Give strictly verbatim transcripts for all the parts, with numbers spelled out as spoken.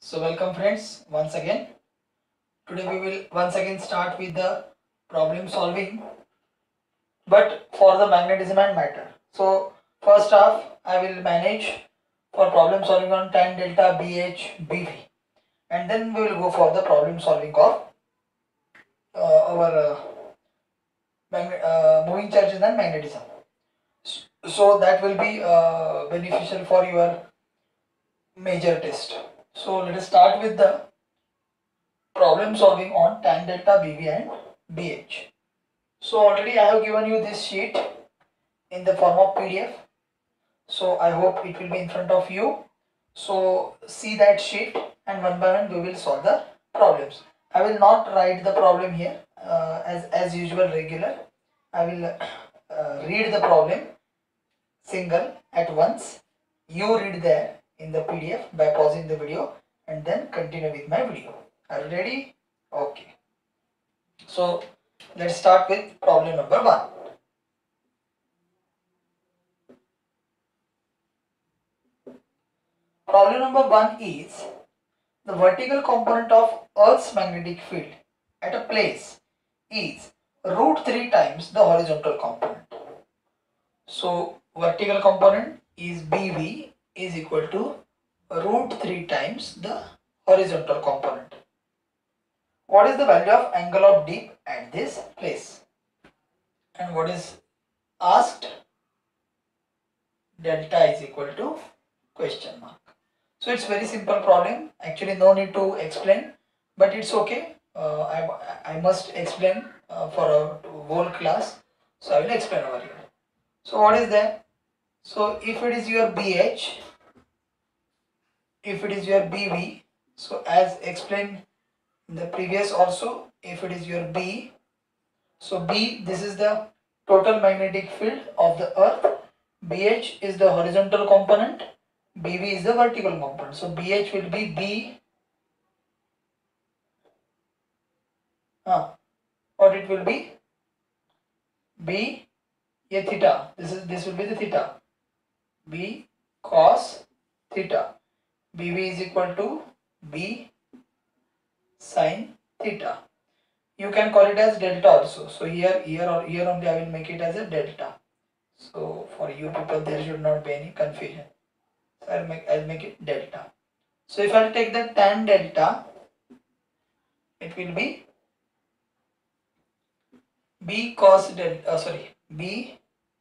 So welcome friends once again. Today we will once again start with the problem solving, but for the magnetism and matter. So first off I will manage for problem solving on tan delta B H B V, and then we will go for the problem solving of uh, our uh, magnet, uh, moving charges and magnetism. So that will be uh, beneficial for your major test. So let us start with the problem solving on tan delta B V and B H. So already I have given you this sheet in the form of P D F. So I hope it will be in front of you. So see that sheet and one by one we will solve the problems. I will not write the problem here uh, as, as usual regular. I will uh, read the problem single at once. You read there in the P D F by pausing the video and then continue with my video. Are you ready? Okay. So let's start with problem number one. Problem number one is the vertical component of Earth's magnetic field at a place is root three times the horizontal component. So vertical component is B V is equal to root three times the horizontal component. What is the value of angle of dip at this place? And what is asked? Delta is equal to question mark. So it's very simple problem. Actually no need to explain, but it's okay. Uh, I, I must explain uh, for a whole class. So I will explain over here. So what is that? So if it is your B H, if it is your B V, so as explained in the previous also, if it is your B, so B, this is the total magnetic field of the earth. B H is the horizontal component, B V is the vertical component. So B H will be B, uh, what it will be? B, a theta. This is this will be the theta. B cos theta. B V is equal to B sin theta. You can call it as delta also. So here, here or here only I will make it as a delta. So for you people there should not be any confusion. So I'll make I'll make it delta. So if I'll take the tan delta, it will be B cos delta. Uh, sorry, B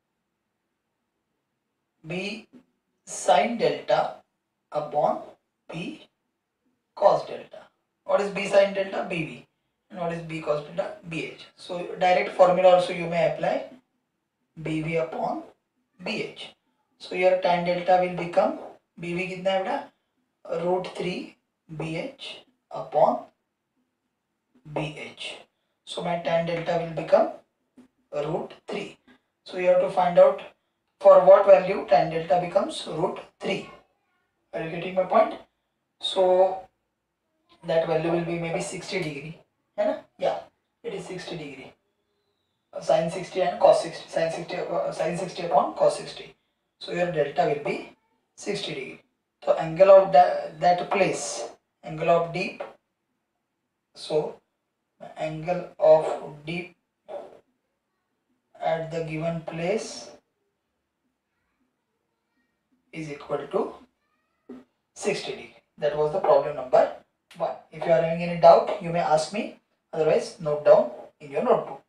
B sin delta upon B cos delta. What is B sin delta? B V. And what is B cos delta? B H. So direct formula also you may apply, B V upon B H. So your tan delta will become B V कितना है बेटा? root three B H upon B H. So my tan delta will become root three. So you have to find out for what value tan delta becomes root three. Are you getting my point? So that value will be maybe sixty degree. है? Yeah, it is sixty degree. Uh, sin sixty and cos sixty. Sin sixty, uh, sin sixty upon cos sixty. So your delta will be sixty degree. So angle of that, that place, angle of dip. So angle of dip at the given place is equal to sixty degree. That was the problem number one. If you are having any doubt, you may ask me. Otherwise, note down in your notebook.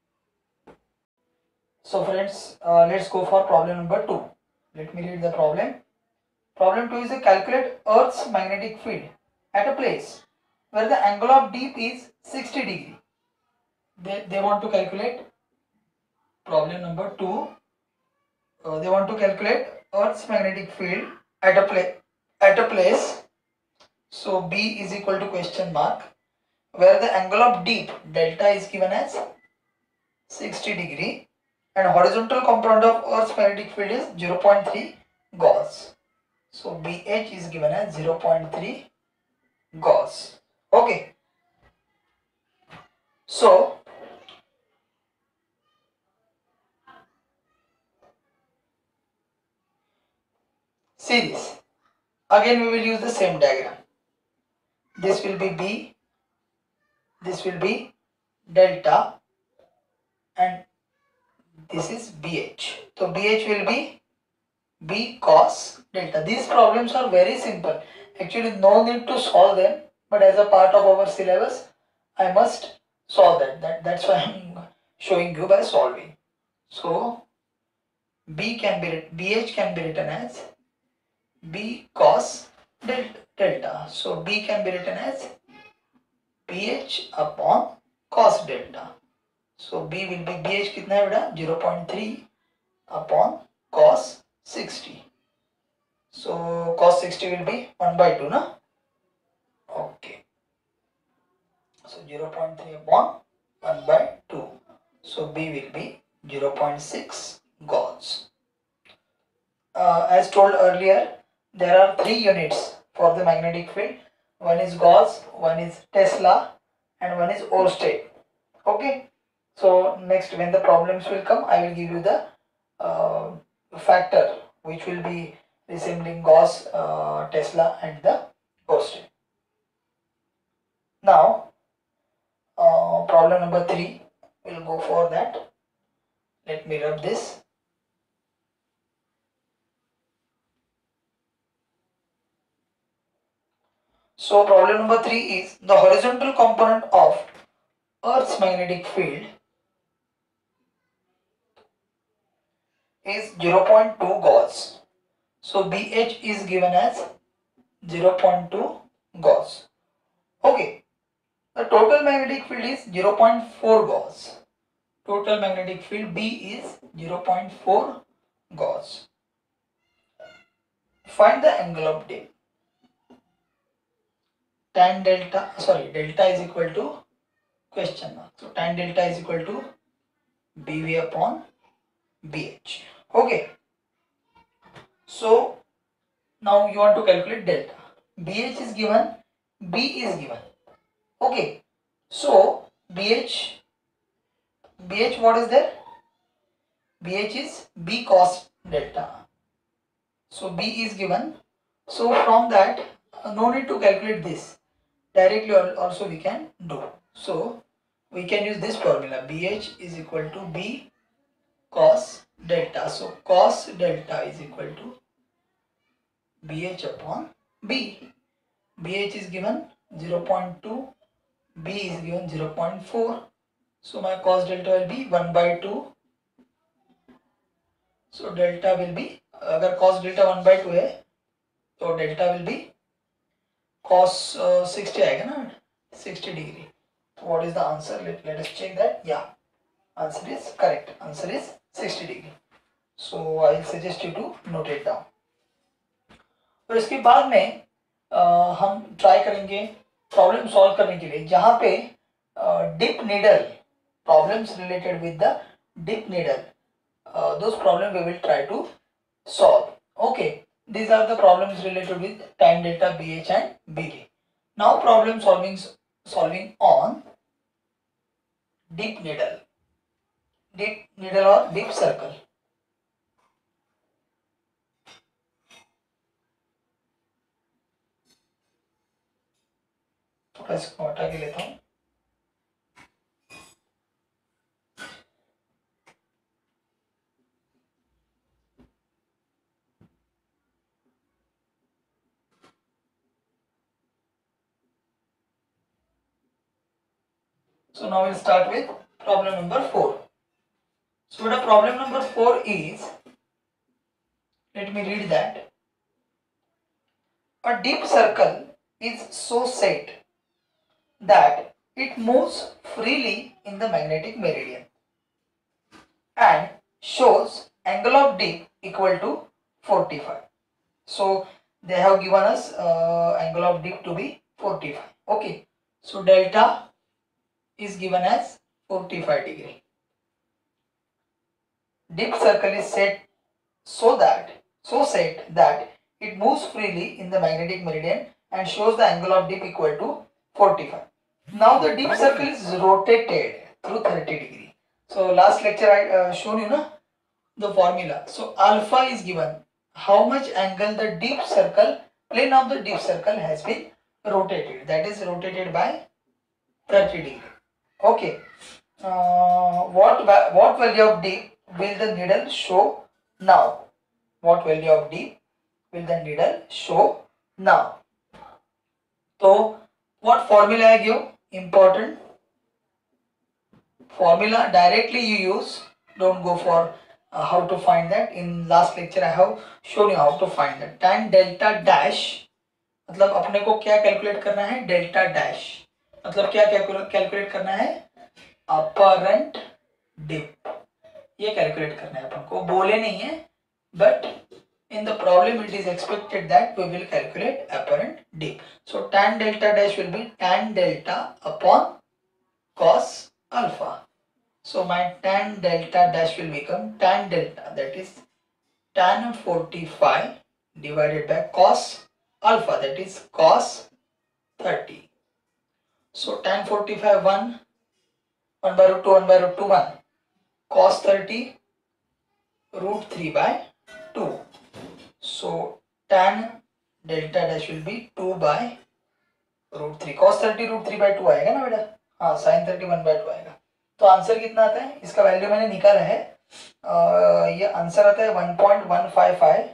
So friends, uh, let's go for problem number two. Let me read the problem. Problem two is a calculate Earth's magnetic field at a place where the angle of dip is sixty degree. They, they want to calculate problem number two. Uh, they want to calculate Earth's magnetic field at a place at a place. So B is equal to question mark, where the angle of dip delta is given as sixty degree and horizontal component of Earth's magnetic field is zero point three Gauss. So B H is given as zero point three Gauss. Okay. So see this. Again we will use the same diagram. this will be B, this will be delta, and this is B H. So B H will be B cos delta. These problems are very simple. Actually, no need to solve them, but as a part of our syllabus, I must solve that. that that's why I'm showing you by solving. So B can be B H can be written as B cos delta. So B can be written as B H upon cos delta. So B will be B H कितना है बेटा zero point three upon cos sixty. So cos sixty will be one by two, na? Okay. So zero point three upon one by two. So B will be zero point six Gauss. Uh, as told earlier, there are three units for the magnetic field. One is Gauss, one is Tesla, and one is Oersted. Okay. So next, when the problems will come, I will give you the uh, factor which will be resembling Gauss, uh, Tesla, and the Oersted. Now, uh, problem number three, we'll go for that. Let me rub this. So problem number three is the horizontal component of Earth's magnetic field is zero point two Gauss. So B H is given as zero point two Gauss. Okay, the total magnetic field is zero point four Gauss. Total magnetic field B is zero point four Gauss. Find the angle of dip. Tan delta, sorry, delta is equal to question mark. So tan delta is equal to B V upon B H. Okay. So now you want to calculate delta. B H is given, B is given. Okay. So B H, B H what is there? B H is B cos delta. So B is given. So from that, no need to calculate this. Directly also we can do. So we can use this formula. B H is equal to B cos delta. So cos delta is equal to B H upon B. B H is given zero point two, B is given zero point four. So my cos delta will be one by two. So delta will be, अगर cos delta one by two है, तो delta will be cos uh, sixty आएगा ना, sixty degree. So what is the answer? Let, let us check that. Yeah, answer is correct. Answer is sixty degree. So I will suggest you to note it down. और इसके बाद में uh, हम try करेंगे problem solve करने के लिए, जहाँ पे dip needle problems related with the dip needle, those problem we will try to solve. Okay, these are the problems related with tan delta, B H and B V. Now problem solving solving on deep needle, deep needle or deep circle. थोड़ा इसको हटा के लेता हूँ. So now we'll start with problem number four. So the problem number four is, let me read that. A deep circle is so set that it moves freely in the magnetic meridian and shows angle of dip equal to forty-five. So they have given us uh, angle of dip to be forty-five. Okay, so delta is given as forty-five degree. Dip circle is set so that so set that it moves freely in the magnetic meridian and shows the angle of dip equal to forty-five. Now the dip circle is rotated through thirty degree. So last lecture I uh, shown you na the formula. So alpha is given. How much angle the dip circle, plane of the dip circle has been rotated, that is rotated by thirty degree. Okay, uh, what what value of d will the needle show now? What value of d will the needle show now? So what formula I give? Important formula directly you use, don't go for uh, how to find that. In last lecture I have shown you how to find that. Tan delta dash मतलब अपने को क्या calculate करना है? Delta dash मतलब क्या calculate करना है? अपरेंट डिप, ये कैलकुलेट करना है अपन को, बोले नहीं है but in the problem it is expected that we will calculate apparent dip. So tan delta dash will be tan delta upon cos alpha. So my tan delta dash will become tan delta, that is tan forty-five divided by cos alpha, that is cos thirty. So tan forty-five one, one by root two, one by root two, one, cos thirty root three by two. So tan delta dash will be two by root three. Cos thirty root three by two आएगा ना बेटा? हाँ, sin thirty one by two आएगा. तो answer कितना आता है? इसका वैल्यू मैंने निकाला है, आ, ये आंसर आता है one point one five five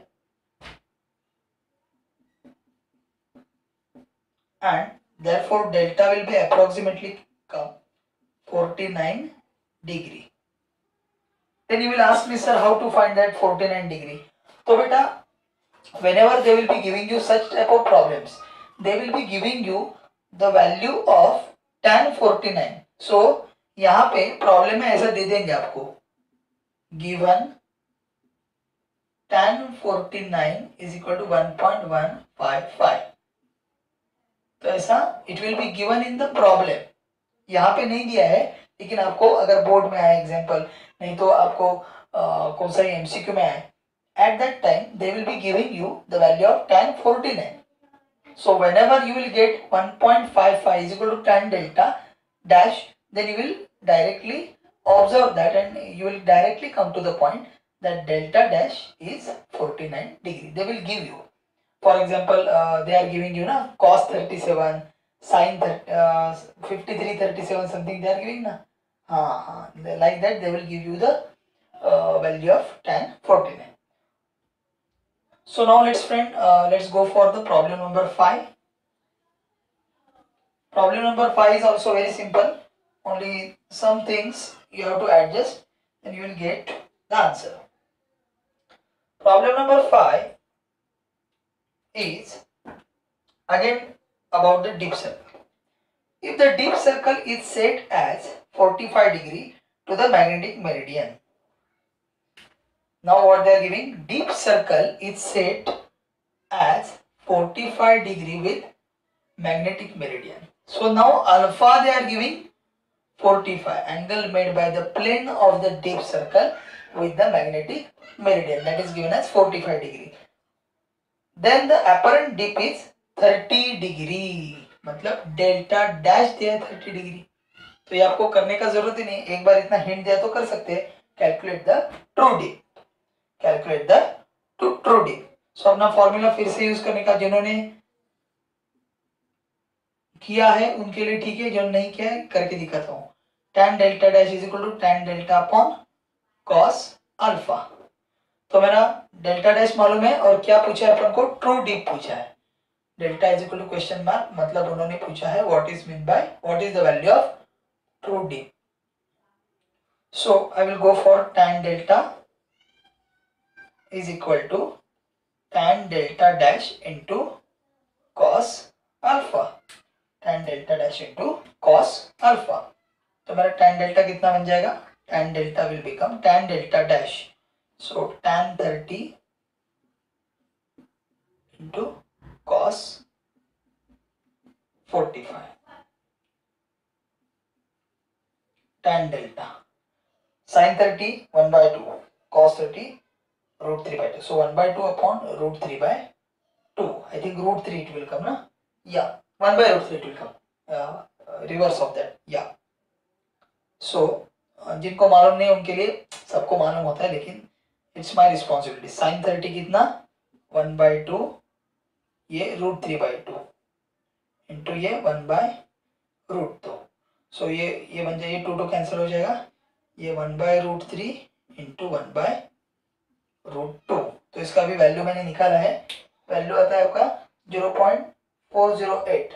and therefore delta will be approximately come forty-nine degree. Then you will ask me, sir, how to find that forty-nine degree? तो बेटा whenever they will be giving you such type of problems, they will be giving you the value of tan forty-nine. So यहाँ पे problem में ऐसा दे देंगे आपको, given tan forty-nine is equal to one point one five five. तो ऐसा it will be given in the problem. यहाँ पे नहीं दिया है, लेकिन आपको अगर बोर्ड में आए एग्जाम्पल, नहीं तो आपको uh, कौन सा एमसीक्यू में आए, at that time they will be giving you the value of tan forty-nine. So whenever you will get one point five five is equal to tan delta dash, then you will directly observe that and you will directly come to the point that delta dash is forty-nine degree. They will give you, for example, uh, they are giving you na cos thirty-seven, sin uh, fifty-three thirty-seven something they are giving na, हाँ हाँ, like that they will give you the uh, value of tan forty-nine. So now let's friend, uh, let's go for the problem number five. Problem number five is also very simple. Only some things you have to adjust and you will get the answer. Problem number five is again about the dip circle. If the dip circle is set as forty-five degree to the magnetic meridian. Now what they are giving, dip circle is set as forty-five degree with magnetic meridian. So now alpha they are giving forty-five, angle made by the plane of the dip circle with the magnetic meridian, that is given as forty-five degree. Then the apparent dip is thirty degree, मतलब delta dash दिया है thirty degree. तो ये आपको करने का जरूरत ही नहीं, एक बार इतना हिंट दिया तो कर सकते हैं. Calculate the true dip, calculate the true dip. So अपना फॉर्मूला फिर से यूज करने का, जिन्होंने किया है उनके लिए ठीक है, जो नहीं किया है करके दिखाता हूँ. tan delta dash is equal to tan delta upon cos alpha. तो मेरा डेल्टा डैश मालूम है और क्या पूछा है अपन को, ट्रू डीप पूछा है. Delta is equal to question mark, मतलब उन्होंने पूछा है what is mean by what is the value of true dip. So I will go for tan delta is equal to tan delta dash into cos alpha, tan delta dash into cos alpha. तो मेरा tan delta कितना बन जाएगा, tan delta will become tan delta dash, so tan thirty into cos forty-five, tan delta sin thirty one by two, cos thirty root three by two, so one by two upon root three by two. I think root three it will come na, yeah, one by root three it will come, uh, reverse of that, yeah. So जिनको मालूम नहीं उनके लिए, सबको मालूम होता है लेकिन it's my responsibility. Sine thirty कितना, वन बाई टू, ये root three by two into ये one by root two. So ये ये बन जाएगा, टू टू कैंसिल हो जाएगा, ये one by root three into one by root two. तो इसका भी वैल्यू मैंने निकाला है, वैल्यू आता है आपका zero point four zero eight.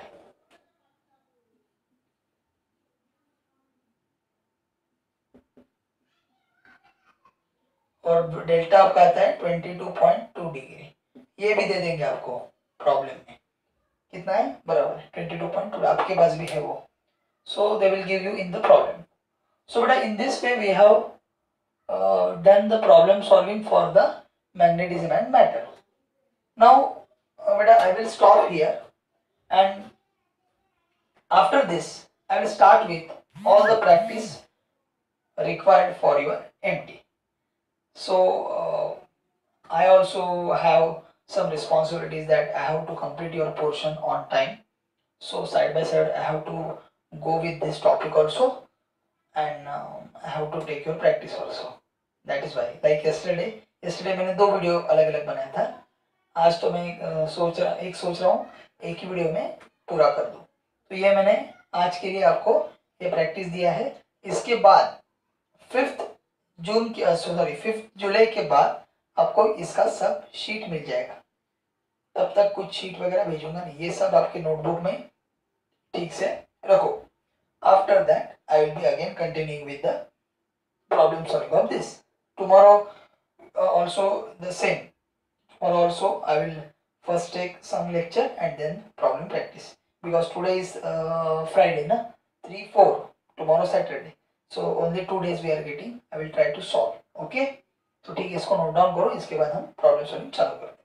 और डेल्टा आपका आता है twenty two point two degree. ये भी दे देंगे आपको प्रॉब्लम में, कितना है बराबर है ट्वेंटी टू पॉइंट टू, आपके पास भी है वो। So they will give you in the problem. So बेटा in this way we have done the problem solving for the magnetism and matter. Now बेटा I will stop here and after this I will start with all the practice required for your M D. So uh, I also have some responsibilities that I have to complete your portion on time. So side by side I have to go with this topic also, and um, I have to take your practice also. That is why like yesterday yesterday मैंने दो video अलग अलग बनाया था, आज तो मैं uh, सोच रहा एक सोच रहा हूँ एक ही वीडियो में पूरा कर दूँ। तो ये मैंने आज के लिए आपको ये प्रैक्टिस दिया है। इसके बाद फिफ्थ जून की सॉरी फिफ्थ जुलाई के बाद आपको इसका सब शीट मिल जाएगा। तब तक कुछ शीट वगैरह भेजूंगा नहीं, ये सब आपके नोटबुक में ठीक से रखो। After that I will be again continuing with the problem solving of this. Tomorrow also the same, tomorrow also I will first take some lecture and then problem practice, because today is Friday ना, three four, tomorrow Saturday, so only two days we are getting. I will try to solve. Okay, तो ठीक है, इसको note down करो, इसके बाद हम problem solving चालू करते हैं।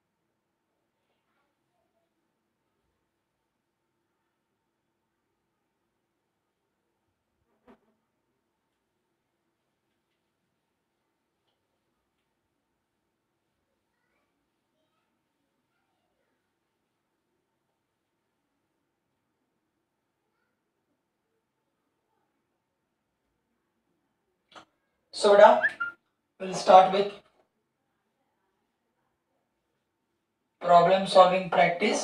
So beta we'll start with problem solving practice.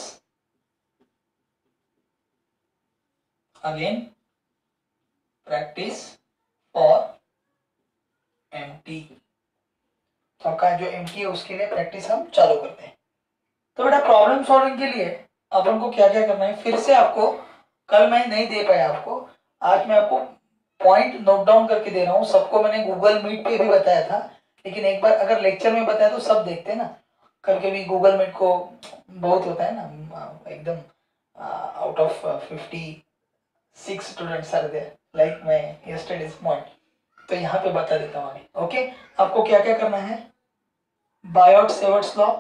Again practice for M T। तो आपका जो M T है उसके लिए प्रैक्टिस हम चालू करते हैं। तो बेटा प्रॉब्लम सॉल्विंग के लिए अपन को क्या क्या करना है, फिर से आपको कल मैं नहीं दे पाया आपको, आज मैं आपको पॉइंट नोट डाउन करके दे रहा हूँ। सबको मैंने गूगल मीट पे भी बताया था, लेकिन एक बार अगर लेक्चर में बताया तो सब देखते हैं ना, करके भी गूगल मीट को बहुत होता है ना, एकदम out of fifty six students are there like my yesterday's point. तो यहाँ पे बता देता हूँ अभी। ओके, आपको क्या क्या करना है, बायोट-सेवर्ट्स लॉ,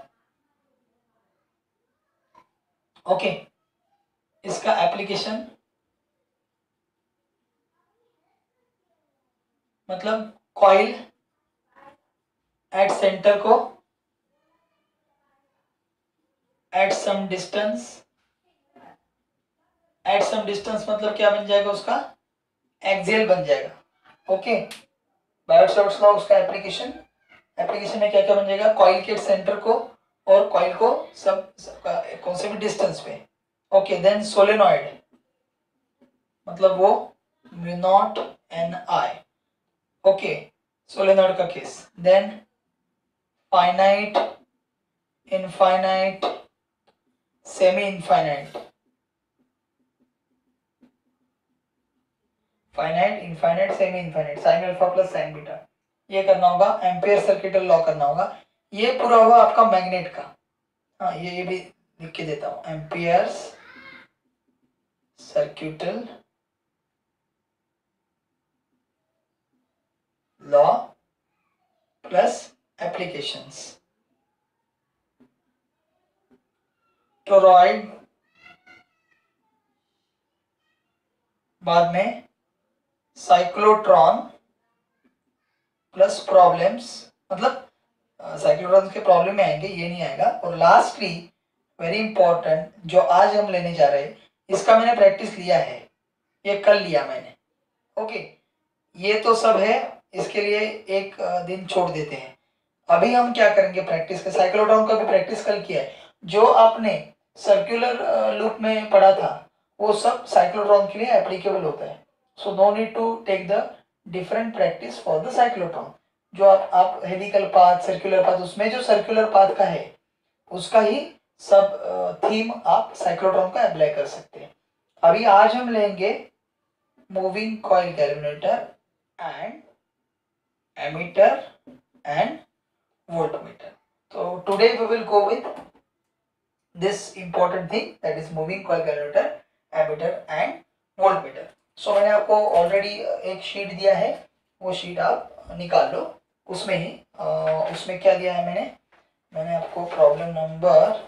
ओके, इसका एप्लीकेशन मतलब कॉइल एट सेंटर को at some distance, at some distance मतलब क्या बन जाएगा, उसका एक्सियल बन जाएगा। ओके, बायोट-सेवर्ट्स लॉ उसका एप्लीकेशन, एप्लीकेशन में क्या क्या बन जाएगा, कॉइल के सेंटर को और कॉइल को सब, सब कौन से भी डिस्टेंस पे। ओके, देन सोलेनॉइड मतलब वो mu naught N I. Okay, solenoid का case. Then finite, infinite, semi infinite, finite, infinite, semi infinite, sine alpha plus sine beta, ये करना होगा। एम्पियर सर्किटल लॉ करना होगा। ये पूरा हुआ आपका मैग्नेट का। हाँ, ये ये भी लिख के देता हूँ, Ampere's circuital law plus applications. Toroid, बाद में साइक्लोट्रॉन प्लस प्रॉब्लम्स, मतलब साइक्लोट्रॉन के प्रॉब्लम में आएंगे, ये नहीं आएगा। और लास्टली वेरी इंपॉर्टेंट जो आज हम लेने जा रहे हैं, इसका मैंने प्रैक्टिस लिया है, ये कल लिया मैंने। ओके, ये तो सब है, इसके लिए एक दिन छोड़ देते हैं। अभी हम क्या करेंगे प्रैक्टिस का, साइक्लोट्रॉन का भी प्रैक्टिस कल किया है। जो आपने सर्कुलर लूप में पढ़ा था वो सब साइक्लोट्रॉन के लिए एप्लीकेबल होता है. So no need to take the different practice for the cyclotron. जो आप आप हेलिकल पाथ, सर्कुलर पाथ, उसमें जो सर्कुलर पाथ का है उसका ही सब थीम आप साइक्लोट्रॉन का अप्लाई कर सकते हैं. अभी आज हम लेंगे moving coil calculator and ammeter and voltmeter. तो today we will go with this important thing, that is moving coil calculator, ammeter and voltmeter. so मैंने आपको ऑलरेडी एक शीट दिया है, वो शीट आप निकाल लो. उसमें ही आ, उसमें क्या दिया है मैंने मैंने आपको problem number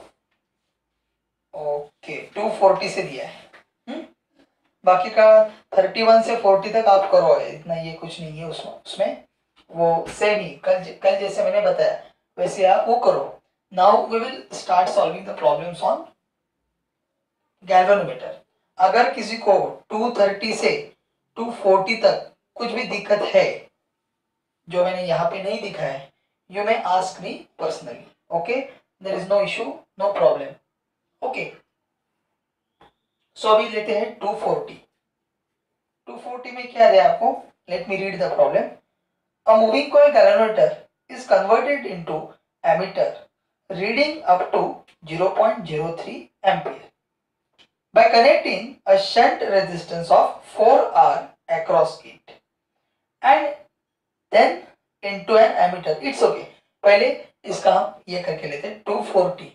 okay two forty से दिया है. हुँ? बाकी का थर्टी वन से फोर्टी तक आप करो, इतना ये कुछ नहीं है उसमें उसमें वो सेम ही कल कल जैसे मैंने बताया वैसे आप वो करो. Now we will start solving the problems on galvanometer. अगर किसी को टू थर्टी से टू फोर्टी तक कुछ भी दिक्कत है जो मैंने यहाँ पे नहीं दिखा है, you may ask me personally. Okay? There is no issue, no problem. Okay? So अभी लेते हैं टू फोर्टी. टू फोर्टी में क्या दिया आपको? Let me read the problem. A moving coil galvanometer is converted into ammeter reading up to zero point zero three ampere by connecting a shunt resistance of four R across it and then into an ammeter. It's okay. पहले इसका हम ये करके लेते हैं to forty.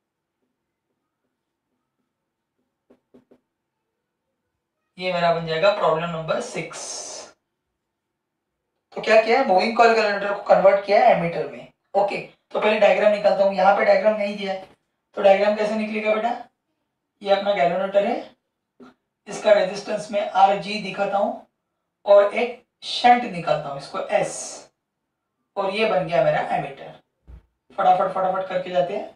ये मेरा बन जाएगा प्रॉब्लम नंबर सिक्स. तो क्या किया है, मूविंग कॉइल कैलकुलेटर को कन्वर्ट किया है एमीटर में. Okay okay. तो पहले डायग्राम निकालता हूँ. यहाँ पे डायग्राम नहीं दिया है तो डायग्राम कैसे निकलेगा बेटा. ये अपना गैल्वेनोमीटर है, इसका रेजिस्टेंस में आर जी दिखाता हूँ और एक शंट निकालता हूँ, इसको एस, और ये बन गया मेरा एमीटर. फटाफट फटाफट करके जाते हैं.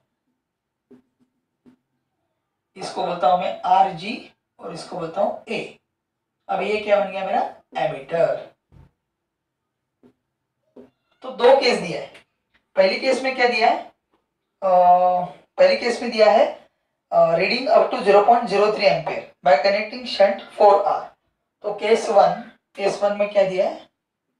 इसको बोलता हूँ मैं आर जी और इसको बोलता हूँ ए. अब ये क्या बन गया मेरा एमीटर. तो दो केस दिया है. पहली केस में क्या दिया है, आ, पहली केस में दिया है reading up to zero point zero three ampere by connecting shunt four R. तो केस वन केस वन में क्या दिया है,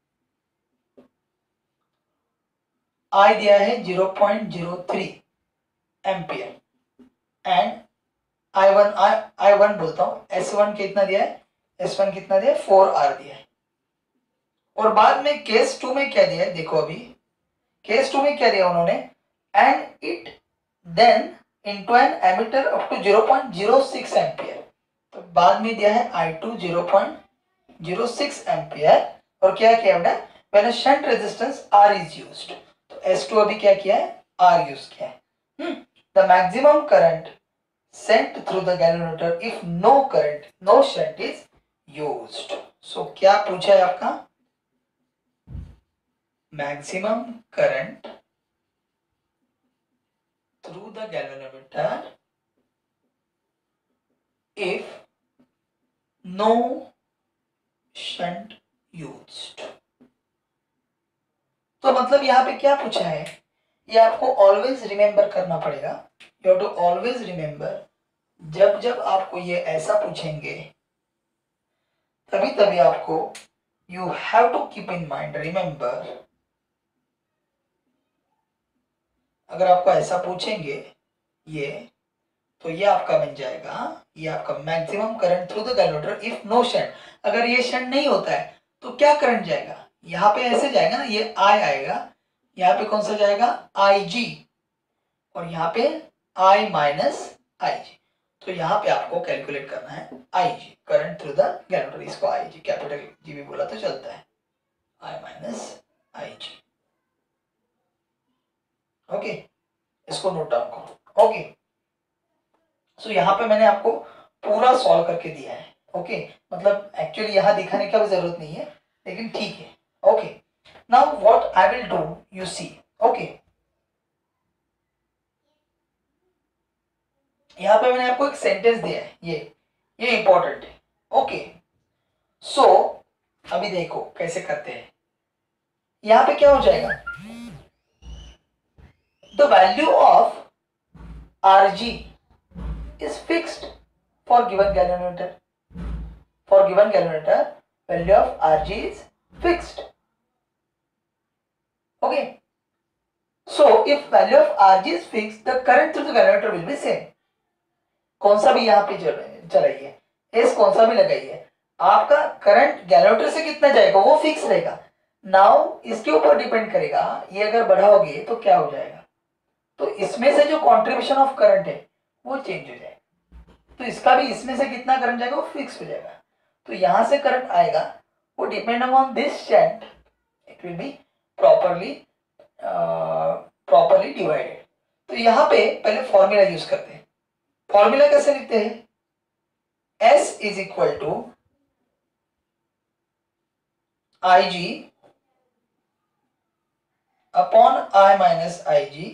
आई दिया है zero point zero three ampere and I one I I one बोलता हूँ एस वन कितना दिया है, एस वन कितना दिया है, फोर आर दिया है. और बाद में केस टू में क्या दिया है, देखो अभी केस टू में क्या दिया उन्होंने, and it then into an ammeter up to zero point zero six ampere. तो बाद में दिया है I two zero point zero six ampere. और क्या किया बेटा, when a shunt resistance R is used. तो एस टू अभी क्या किया है, R यूज किया है. The maximum current sent through the galvanometer if no current no shunt is used. So क्या पूछा है आपका, maximum current through the galvanometer if no shunt used. तो मतलब यहाँ पे क्या पूछा है, ये आपको ऑलवेज रिमेंबर करना पड़ेगा. You have to always remember, जब जब आपको ये ऐसा पूछेंगे तभी तभी आपको you have to keep in mind, remember. अगर आपको ऐसा पूछेंगे ये, तो ये आपका बन जाएगा, ये आपका maximum current through the galvanometer if no shunt. अगर ये शंट नहीं होता है तो क्या करंट जाएगा, यहाँ पे ऐसे जाएगा ना, ये आई आएगा, यहाँ पे कौन सा जाएगा, आई जी, और यहाँ पे आई माइनस आई जी. तो यहाँ पे आपको कैलकुलेट करना है I G, current through the galvanometer. इसको आई जी कैपिटल जी भी बोला तो चलता है, I minus I G. Okay, इसको नोट डाउन करो. ओके, सो यहाँ पे मैंने आपको पूरा सॉल्व करके दिया है. ओके, मतलब एक्चुअली यहाँ दिखाने का भी जरूरत नहीं है, लेकिन ठीक है. Okay, now what I will do, you see. Okay, यहाँ पे मैंने आपको एक सेंटेंस दिया है, ये ये इंपॉर्टेंट है. ओके, सो अभी देखो कैसे करते हैं. यहाँ पे क्या हो जाएगा, the value of R G is fixed for given galvanometer. For given galvanometer, value of Rg is fixed. Okay. So if value of Rg is fixed, the current through the galvanometer will be same. कौन सा भी यहाँ पे चलाइए, S कौन सा भी लगाइए, आपका करंट गैल्वेनोमीटर से कितना जाएगा वो फिक्स रहेगा. नाउ इसके ऊपर डिपेंड करेगा, ये अगर बढ़ाओगे तो क्या हो जाएगा, तो इसमें से जो कंट्रीब्यूशन ऑफ करंट है वो चेंज हो जाएगा. तो इसका भी इसमें से कितना करंट जाएगा वो फिक्स हो जाएगा. तो यहां से करंट आएगा वो depend upon this shunt, it will be properly properly divided. तो यहाँ पे पहले फॉर्मूला यूज करते हैं. फॉर्मूला कैसे लिखते हैं, S is equal to I G upon I minus I G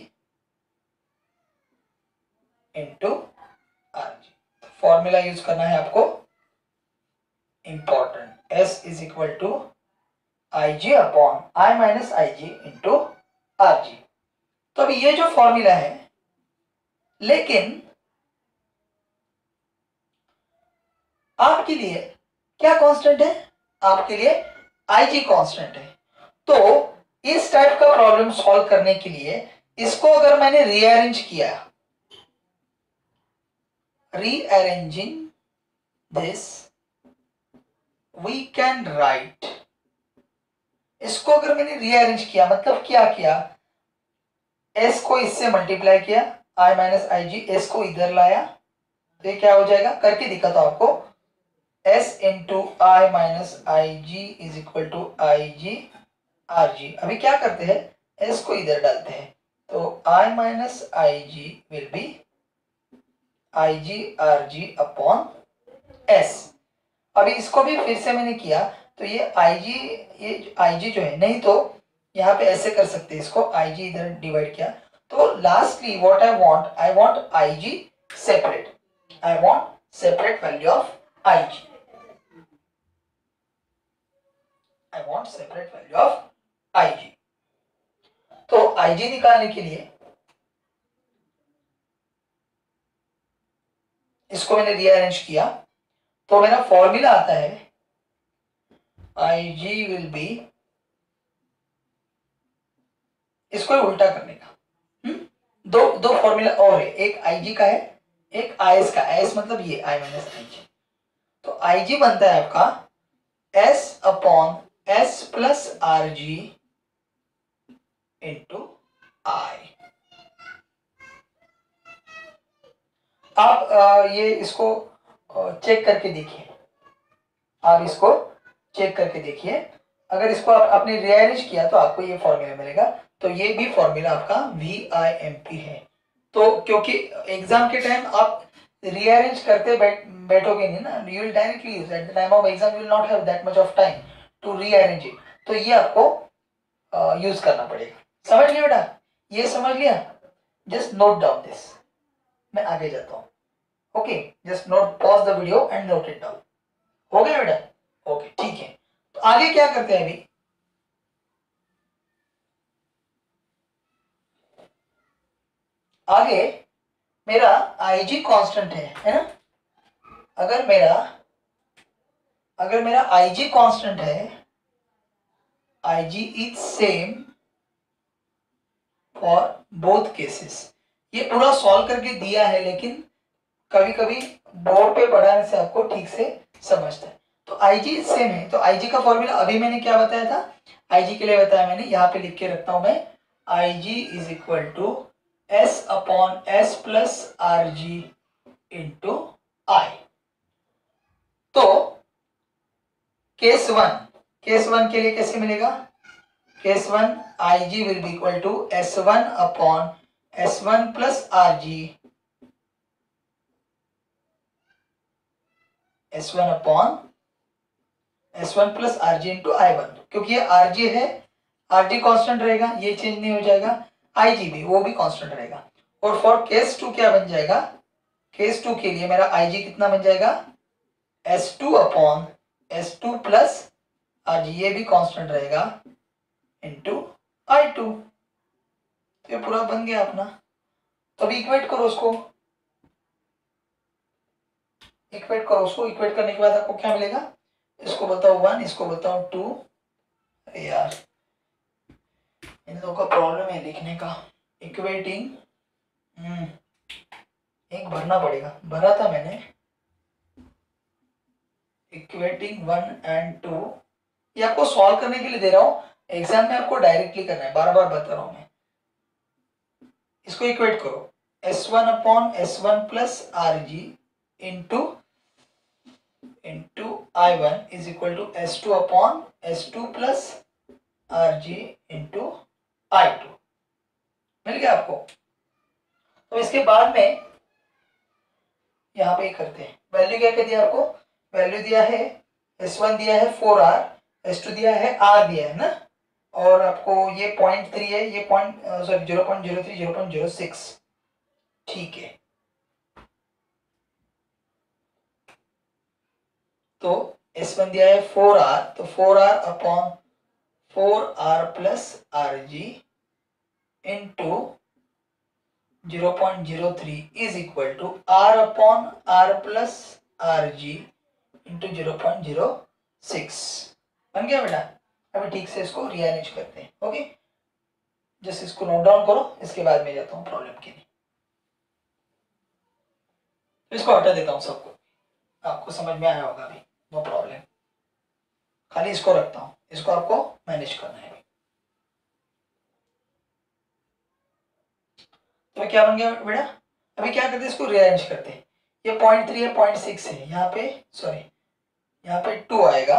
into R G. Formula use करना है आपको, important. S is equal to I G upon I minus I G into R G. तो अभी ये जो formula है, लेकिन आपके लिए क्या कांस्टेंट है, आपके लिए Ig कांस्टेंट है. तो इस टाइप का प्रॉब्लम सॉल्व करने के लिए इसको अगर मैंने रीअरेंज किया, rearranging this we can write, इसको अगर मैंने रीअरेंज किया मतलब क्या किया, s को इससे मल्टीप्लाई किया, I minus I G, s को इधर लाया, तो ये क्या हो जाएगा, करके दिखा तो आपको, S into I minus I G is equal to I G R G. अभी क्या करते हैं, S को इधर डालते हैं, तो I minus I G will be I G R G upon S. अभी इसको भी फिर से मैंने किया तो ये Ig, ये Ig जो है, नहीं तो यहाँ पे ऐसे कर सकते हैं इसको, Ig इधर डिवाइड किया, तो lastly what I want, I want Ig separate, I want separate value of Ig. I want separate value of Ig. तो Ig निकालने के लिए इसको मैंने रीअरेंज किया, तो मेरा फॉर्मूला आता है Ig विल बी, इसको उल्टा करने का. हुँ? दो दो फॉर्मूला और है, एक Ig का है, एक Is का. Is मतलब ये I माइनस आई जी. तो Ig बनता है आपका S upon S plus R G into I. आप आ, ये इसको चेक करके देखिए, आप इसको चेक करके देखिए. अगर इसको आप आपने रीअरेंज किया तो आपको ये फॉर्मूला मिलेगा. तो ये भी फॉर्मूला आपका वी आई एम पी है. तो क्योंकि एग्जाम के टाइम आप रीअरेंज करते बैठ बैठोगे नहीं ना, you will directly use, at the time of exam you will not have that much of time to rearrange it. तो ये आपको यूज uh, करना पड़ेगा. समझ लिया बेटा, ये समझ लिया, जस्ट नोट डाउन दिस. मैं आगे जाता हूँ. Okay, just note, pause the video and note it down. हो गया बेटा? ओके, ठीक है. तो आगे क्या करते हैं, अभी आगे मेरा Ig कांस्टेंट है, है ना. अगर मेरा अगर मेरा Ig कांस्टेंट है, Ig is same for both cases. ये पूरा सॉल्व करके दिया है, लेकिन कभी कभी बोर्ड पे पढ़ाने से आपको ठीक से समझता है. तो Ig इज सेम है, तो Ig का फॉर्मूला अभी मैंने क्या बताया था, Ig के लिए बताया मैंने, यहाँ पे लिख के रखता हूं मैं, Ig is equal to S upon S plus R G into I. तो केस वन, केस वन के लिए कैसे मिलेगा, case one Ig will be equal to S one upon S one plus R G, S one upon S one plus R G into I one. क्योंकि ये R G है, R G constant रहेगा, ये change नहीं हो जाएगा, Ig भी वो भी कांस्टेंट रहेगा. और फॉर केस टू क्या बन जाएगा, केस टू के लिए मेरा Ig कितना बन जाएगा, S two upon S two plus Rg, ये भी कांस्टेंट रहेगा, इंटू आई टू. तो ये पूरा बन गया अपना. तो अभी इक्वेट करो उसको, इक्वेट करो उसको, इक्वेट करने के बाद आपको क्या मिलेगा, इसको बताओ वन, इसको बताओ टू। अरे यार इन लोगों का प्रॉब्लम है लिखने का। इक्वेटिंग, हम्म एक भरना पड़ेगा, भरा था मैंने। इक्वेटिंग वन एंड टू, ये आपको सॉल्व करने के लिए दे रहा हूं, एग्जाम में आपको डायरेक्टली करना है, बार बार बता रहा हूं मैं। इसको इक्वेट करो, S one upon S one plus R G into into I one is equal to S two upon S two plus R G into I two. मिल गया आपको। तो इसके बाद में यहाँ पे करते हैं, वैल्यू क्या क्या दिया आपको, वैल्यू दिया है एस वन दिया है फोर आर, एस टू दिया है आर दिया है ना, और आपको ये पॉइंट थ्री है, ये point sorry zero point zero three zero point zero six. ठीक है, तो एस वन दिया है फोर आर, तो four R upon four R plus R G into zero point zero three is equal to R upon R plus R G into zero point zero six. बन गया बेटा। अभी ठीक से इसको रीअरेंज करते हैं। ओके, जस्ट इसको नोट डाउन करो, इसके बाद में जाता हूँ प्रॉब्लम के लिए। तो इसको हटा देता हूँ सबको, आपको समझ में आया होगा अभी, नो प्रॉब्लम। खाली इसको रखता हूँ, इसको आपको मैनेज करना है। तो क्या बन गया बेटा, अभी क्या करते हैं, इसको रीअरेंज करते हैं। ये पॉइंट थ्री है, पॉइंट सिक्स है, यहाँ पे सॉरी यहाँ पे टू आएगा,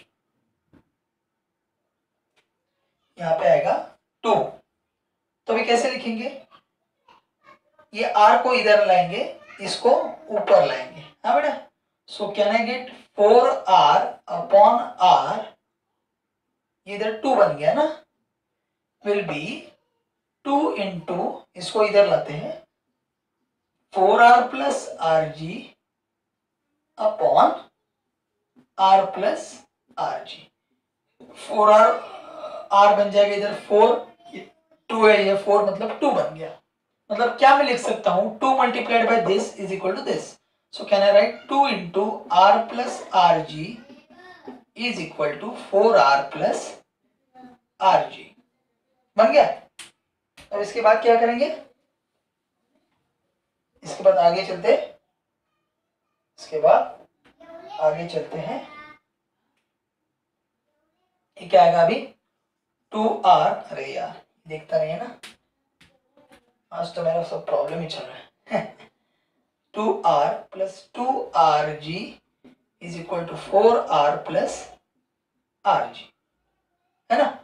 यहाँ पे आएगा टू। तो अभी कैसे लिखेंगे, ये आर को इधर लाएंगे, इसको ऊपर लाएंगे। हाँ बेटा, so can I get four R upon R, इधर टू बन गया ना, विल बी टू इंटू, इसको इधर लाते हैं, four R plus R G upon R plus R G. Four R R बन जाएगा इधर फोर, टू है ये फोर, मतलब टू बन गया। मतलब क्या मैं लिख सकता हूं, two multiplied by this is equal to this, so can I write two into R plus R G is equal to four R plus R G. बन गया। अब इसके बाद क्या करेंगे, इसके बाद आगे चलते इसके बाद आगे चलते हैं। ये क्या आएगा अभी, टू आर, अरे यार देखता नहीं है ना, आज तो मेरा सब प्रॉब्लम ही चल रहा है। Two R plus two R G is equal to four R plus R G, है ना।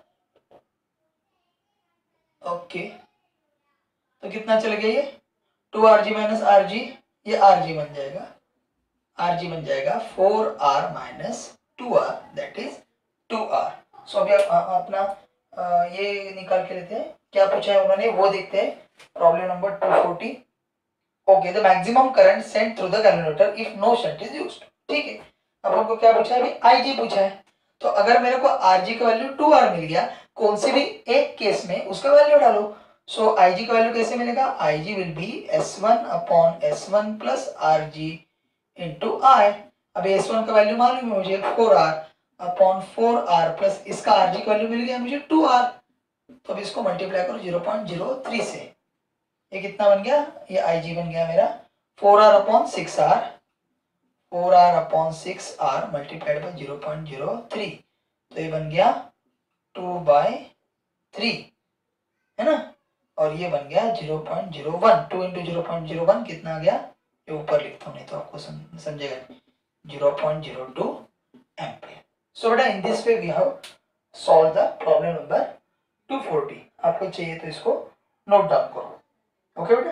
ओके, तो कितना चल गया ये, two R G minus R G, ये आर जी बन जाएगा, आर जी बन जाएगा four R minus two R, that is two R. So अभी आप अपना आ, ये निकाल के लेते हैं, क्या पूछा है उन्होंने वो देखते हैं। Problem number two forty. Okay, the maximum current sent through the calculator if no shunt is used. ठीक है, अब हमको क्या पूछा है, अभी आई जी पूछा है। तो अगर मेरे को आर जी का वैल्यू टू आर मिल गया, कौन से भी एक केस में उसका वैल्यू डालो। सो आई जी का वैल्यू कैसे मिलेगा, I G will be S one upon S one plus R G into I. अब एस वन का वैल्यू मालूम है मुझे, four R upon four R plus इसका आर जी का वैल्यू मिल गया मुझे टू आर। तो अब इसको मल्टीप्लाई करो जीरो पॉइंट जीरो थ्री से, ये कितना बन गया, ये आई जी बन गया मेरा four R upon six R, four R upon six R multiplied by zero point zero three, तो ये बन गया टू बाई थ्री, है ना। और ये बन गया zero point zero one, two into zero point zero one कितना आ गया, ये ऊपर लिखता हूँ नहीं तो आपको समझेगा, zero point zero two ampere. So बेटा in this way we have solve the problem number two forty. आपको चाहिए तो इसको नोट डाउन करो। ओके बेटा,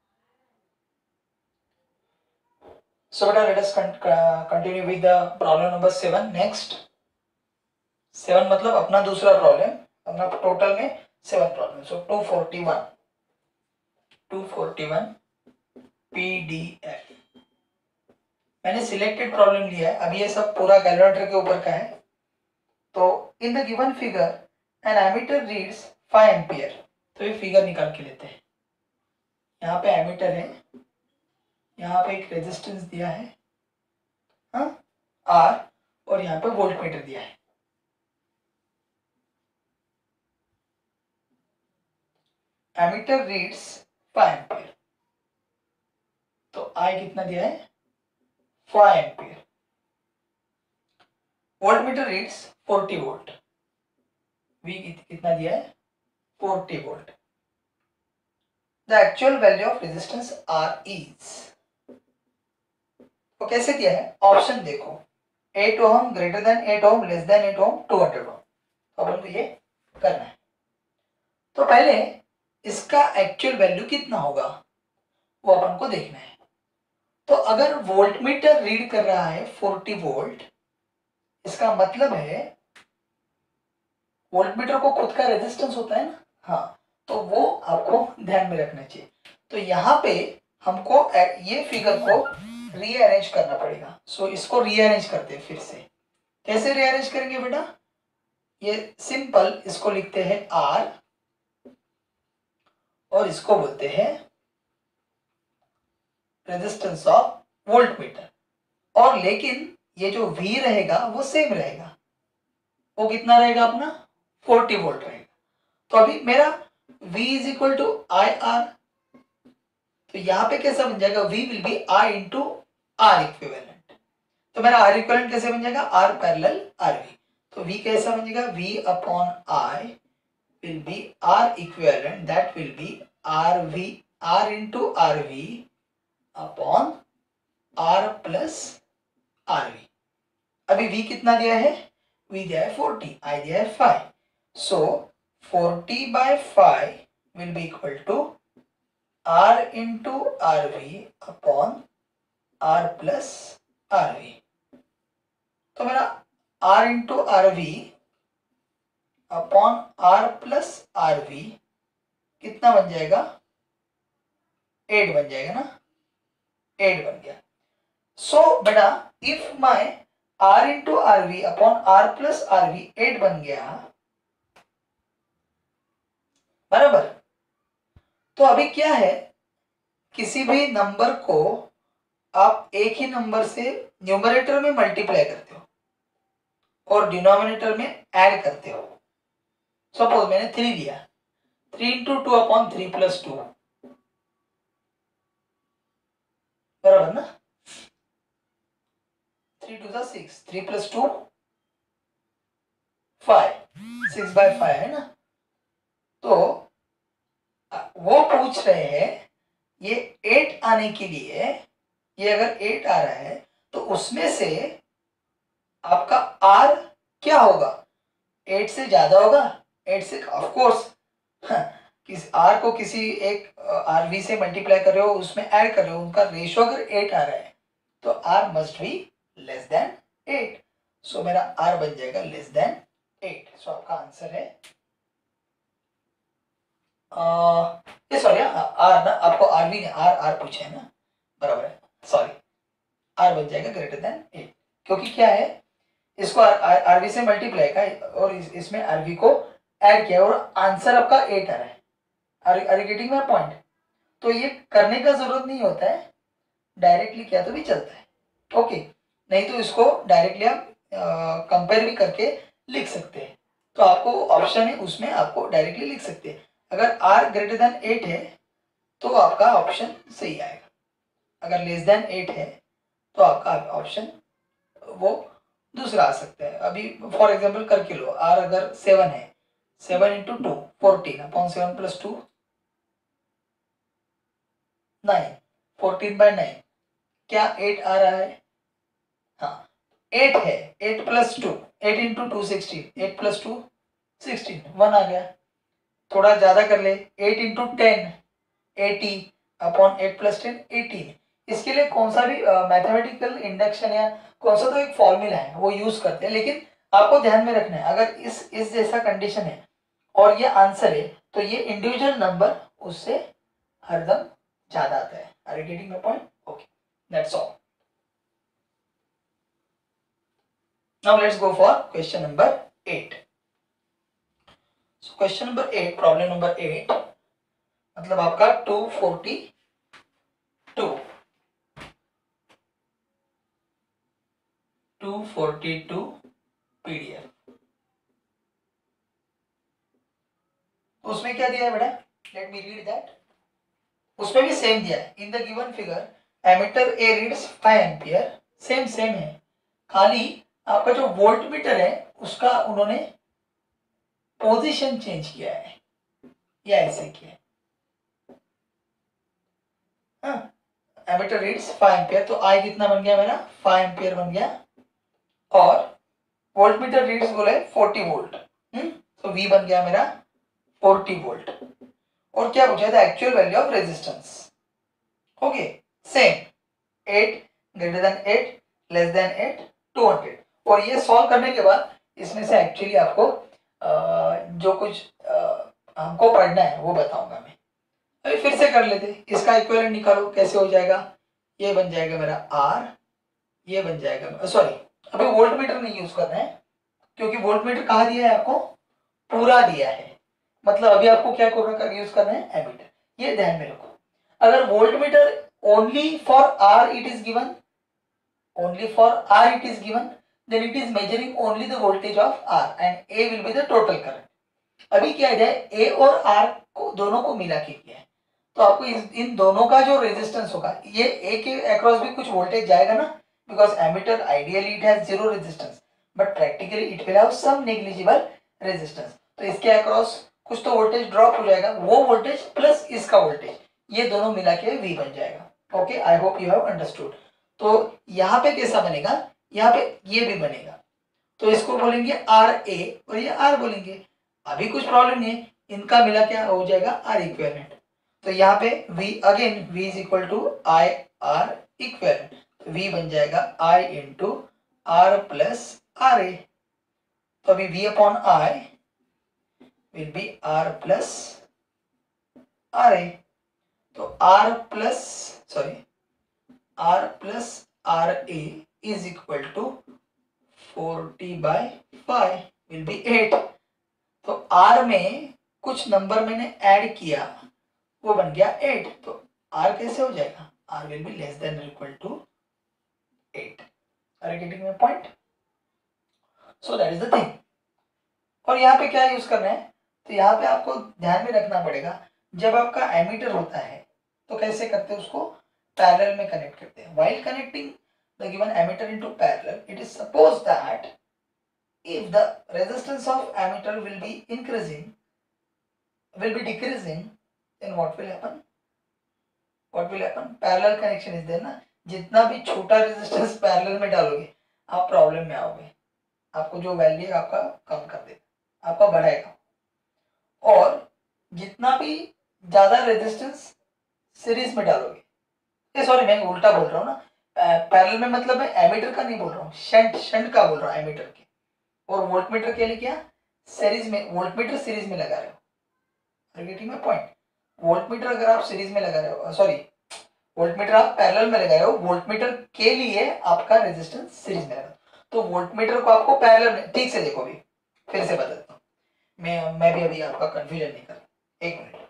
so beta let us con uh, continue with the problem number seven next। Seven मतलब अपना दूसरा प्रॉब्लम, अपना टोटल में seven problem. So two forty one, two forty one PDF मैंने सिलेक्टेड प्रॉब्लम लिया है। अभी ये सब पूरा कैलकुलेटर के ऊपर का है। तो in the given figure an ammeter reads five ampere. तो ये फिगर निकाल के लेते हैं। यहाँ पे एमीटर है, यहाँ पे एक रेजिस्टेंस दिया है, हाँ आर, और यहाँ पे वोल्ट मीटर दिया है। एमीटर रीड्स फाइव एम्पियर, तो आई कितना दिया है five ampere. Voltmeter reads forty volt, V कितना दिया है forty volt. The actual value of resistance R is, तो कैसे दिया है ऑप्शन देखो, eight ohm greater than eight ohm, less than eight ohm, two hundred ohm. तो अपन को ये करना है। तो पहले इसका एक्चुअल वैल्यू कितना होगा वो अपन को देखना है। तो अगर वोल्ट मीटर रीड कर रहा है फोर्टी वोल्ट, इसका मतलब है वोल्ट मीटर को खुद का रेजिस्टेंस होता है ना, हाँ, तो वो आपको ध्यान में रखना चाहिए। तो यहाँ पे हमको ये फिगर को रीअरेंज करना पड़ेगा। सो so, इसको रीअरेंज करते हैं फिर से। कैसे रीअरेंज करेंगे बेटा, ये सिंपल, इसको लिखते हैं आर और इसको बोलते हैं रेजिस्टेंस ऑफ वोल्ट मीटर, और लेकिन ये जो V रहेगा वो सेम रहेगा, वो कितना रहेगा अपना फोर्टी वोल्ट रहेगा। तो अभी मेरा V is equal to I R, तो यहां पे कैसा बन जाएगा, V will be I into R equivalent. तो मेरा आर इक्विवेलेंट कैसे बन जाएगा, आर पैरेलल आर वी। तो V कैसा बन जाएगा, V upon I will be R equivalent, that will be R V, R into R V upon R plus R V. अभी V कितना दिया है, V दिया है फोर्टी, I दिया है five, so forty by five will be equal to R into R V upon R plus R V. तो मेरा R into R V upon R plus R V कितना बन जाएगा, एट बन जाएगा ना, एट बन गया। सो so, बेटा if my R into R V upon R plus R V eight बन गया बराबर। तो अभी क्या है, किसी भी नंबर को आप एक ही नंबर से न्यूमरेटर में मल्टीप्लाई करते हो और डिनोमिनेटर में ऐड करते हो। सपोज मैंने थ्री लिया, three into two upon three plus two, बराबर ना, थ्री टू सा six, three plus two five, six by five है ना। तो वो पूछ रहे हैं ये एट आने के लिए, ये अगर एट आ रहा है तो उसमें से आपका आर क्या होगा, एट से ज्यादा होगा, एट से ऑफ कोर्स किस आर को किसी एक आर वी से मल्टीप्लाई कर रहे हो, उसमें ऐड कर रहे हो, उनका रेशियो अगर एट आ रहा है तो R must be less than eight. So मेरा आर बन जाएगा लेस देन एट। सो आपका आंसर है ये, सॉरी आर ना, आपको आर भी नहीं, आर आर पूछे है ना, बराबर है, सॉरी, आर बन जाएगा ग्रेटर देन एट, क्योंकि क्या है इसको आरवी से मल्टीप्लाई का और इस, इसमें आरवी को ऐड किया और आंसर आपका एट आ रहा है। Are getting my point. तो ये करने का जरूरत नहीं होता है, डायरेक्टली किया तो भी चलता है, ओके, नहीं तो इसको डायरेक्टली आप कंपेयर भी करके लिख सकते हैं। तो आपको ऑप्शन है उसमें आपको डायरेक्टली लिख सकते हैं। अगर आर ग्रेटर देन एट है तो आपका ऑप्शन सही आएगा, अगर लेस देन एट है तो आपका ऑप्शन वो दूसरा आ सकता है। अभी फॉर एग्जाम्पल करके लो, आर अगर सेवन है, seven into two fourteen upon seven plus two nine, fourteen by nine, क्या एट आ रहा है, हाँ एट है, eight plus two, eight into two sixteen, eight plus two sixteen, one आ गया। थोड़ा ज्यादा कर ले, eight into ten eighty upon eight plus ten eighteen. इसके लिए कौन सा भी मैथमेटिकल uh, इंडक्शन या कौन सा तो एक फॉर्मूला है वो यूज करते हैं, लेकिन आपको ध्यान में रखना है अगर इस इस जैसा कंडीशन है और ये आंसर है तो ये इंडिविजुअल नंबर उससे हरदम ज्यादा आता है। Are you getting my point? Okay, that's all. Now let's go for question number eight. So question number eight, problem number eight, मतलब आपका two forty two. Two forty two PDF. उसमें क्या दिया है बेटा, लेट मी रीड दैट। उसमें भी same दिया है, in the given figure ammeter A reads five ampere, same same है, खाली आपका जो वोल्ट मीटर है उसका उन्होंने पोजीशन चेंज किया है, या ऐसे किया है। हाँ, एमीटर रीड्स फाइव एम्पियर, तो आई कितना बन गया मेरा, फाइव एम्पियर बन गया, और वोल्ट मीटर रीड्स बोले फोर्टी वोल्ट, हम्म तो वी बन गया मेरा फोर्टी वोल्ट। और क्या पूछा था, actual value of resistance. Okay, same eight greater than eight less than eight two hundred. और ये सॉल्व करने के बाद इसमें से एक्चुअली आपको आ, जो कुछ आ, हमको पढ़ना है वो बताऊंगा मैं। अभी फिर से कर लेते, इसका इक्विवेलेंट निकालो, कैसे हो जाएगा, ये बन जाएगा मेरा आर, ये बन जाएगा, सॉरी अभी वोल्ट मीटर नहीं यूज करना है, क्योंकि वोल्ट मीटर कहाँ दिया है आपको, पूरा दिया है, मतलब अभी आपको क्या यूज करना है, एमीटर। ये ध्यान में रखो, अगर voltmeter only for R it is given, only for R it is given, then it is measuring only the voltage of R and A will be the total current. अभी क्या है, A और R को दोनों को मिला के किया है, तो आपको इस, इन दोनों का जो रेजिस्टेंस होगा, ये A के अक्रॉस भी कुछ वोल्टेज जाएगा ना, because ammeter ideally it has zero resistance, but practically it will have some negligible resistance, तो इसके अक्रॉस कुछ तो वोल्टेज ड्रॉप हो जाएगा, वो वोल्टेज प्लस इसका वोल्टेज, ये दोनों मिला के V बन जाएगा। Okay, I hope you have understood. तो यहाँ पे कैसा बनेगा, यहाँ पे ये भी बनेगा, तो इसको बोलेंगे आर ए और ये आर बोलेंगे, अभी कुछ प्रॉब्लम नहीं है, इनका मिला क्या हो जाएगा, आर इक्विवेलेंट। तो यहाँ पे V again V is equal to I R equivalent, तो V बन जाएगा I into R plus R A, तो अभी V upon I will be R plus R A, तो R plus sorry R plus R A is equal to forty by five will be eight। तो R में कुछ number मैंने add किया, वो बन गया एट, तो R कैसे हो जाएगा, R will be less than or equal to eight। Are you getting my point? So that is the thing। और यहाँ पे क्या यूज करना है, तो यहाँ पे आपको ध्यान में रखना पड़ेगा, जब आपका एमीटर होता है तो कैसे करते हैं, उसको पैरेलल में कनेक्ट करते हैं। While connecting the given emitter into parallel, it is supposed that if the resistance of emitter will be increasing, will be decreasing, then what will happen? What will happen? Parallel connection is there ना, जितना भी छोटा resistance parallel में डालोगे आप problem में आओगे, आपको जो वैल्यू आपका कम कर देगा, आपका बढ़ाएगा, और जितना भी ज्यादा रेजिस्टेंस सीरीज में डालोगे, ये सॉरी मैं उल्टा बोल रहा हूँ ना, पैरेलल में मतलब मैं एमीटर का नहीं बोल रहा हूँ, शंट शंट का बोल रहा हूँ एमीटर के, और वोल्टमीटर के लिए क्या, सीरीज में, वोल्टमीटर सीरीज में लगा रहे हो, गेटिंग माय पॉइंट। वोल्टमीटर अगर आप सीरीज में लगा रहे हो, सॉरी वोल्टमीटर आप पैरेलल में लगा रहे हो, वोल्टमीटर के लिए आपका रेजिस्टेंस सीरीज में लगा, तो वोल्टमीटर को आपको पैरेलल में, ठीक से देखो, अभी फिर से बताता हूँ मैं मैं भी अभी आपका कंफ्यूजन नहीं कर, एक मिनट।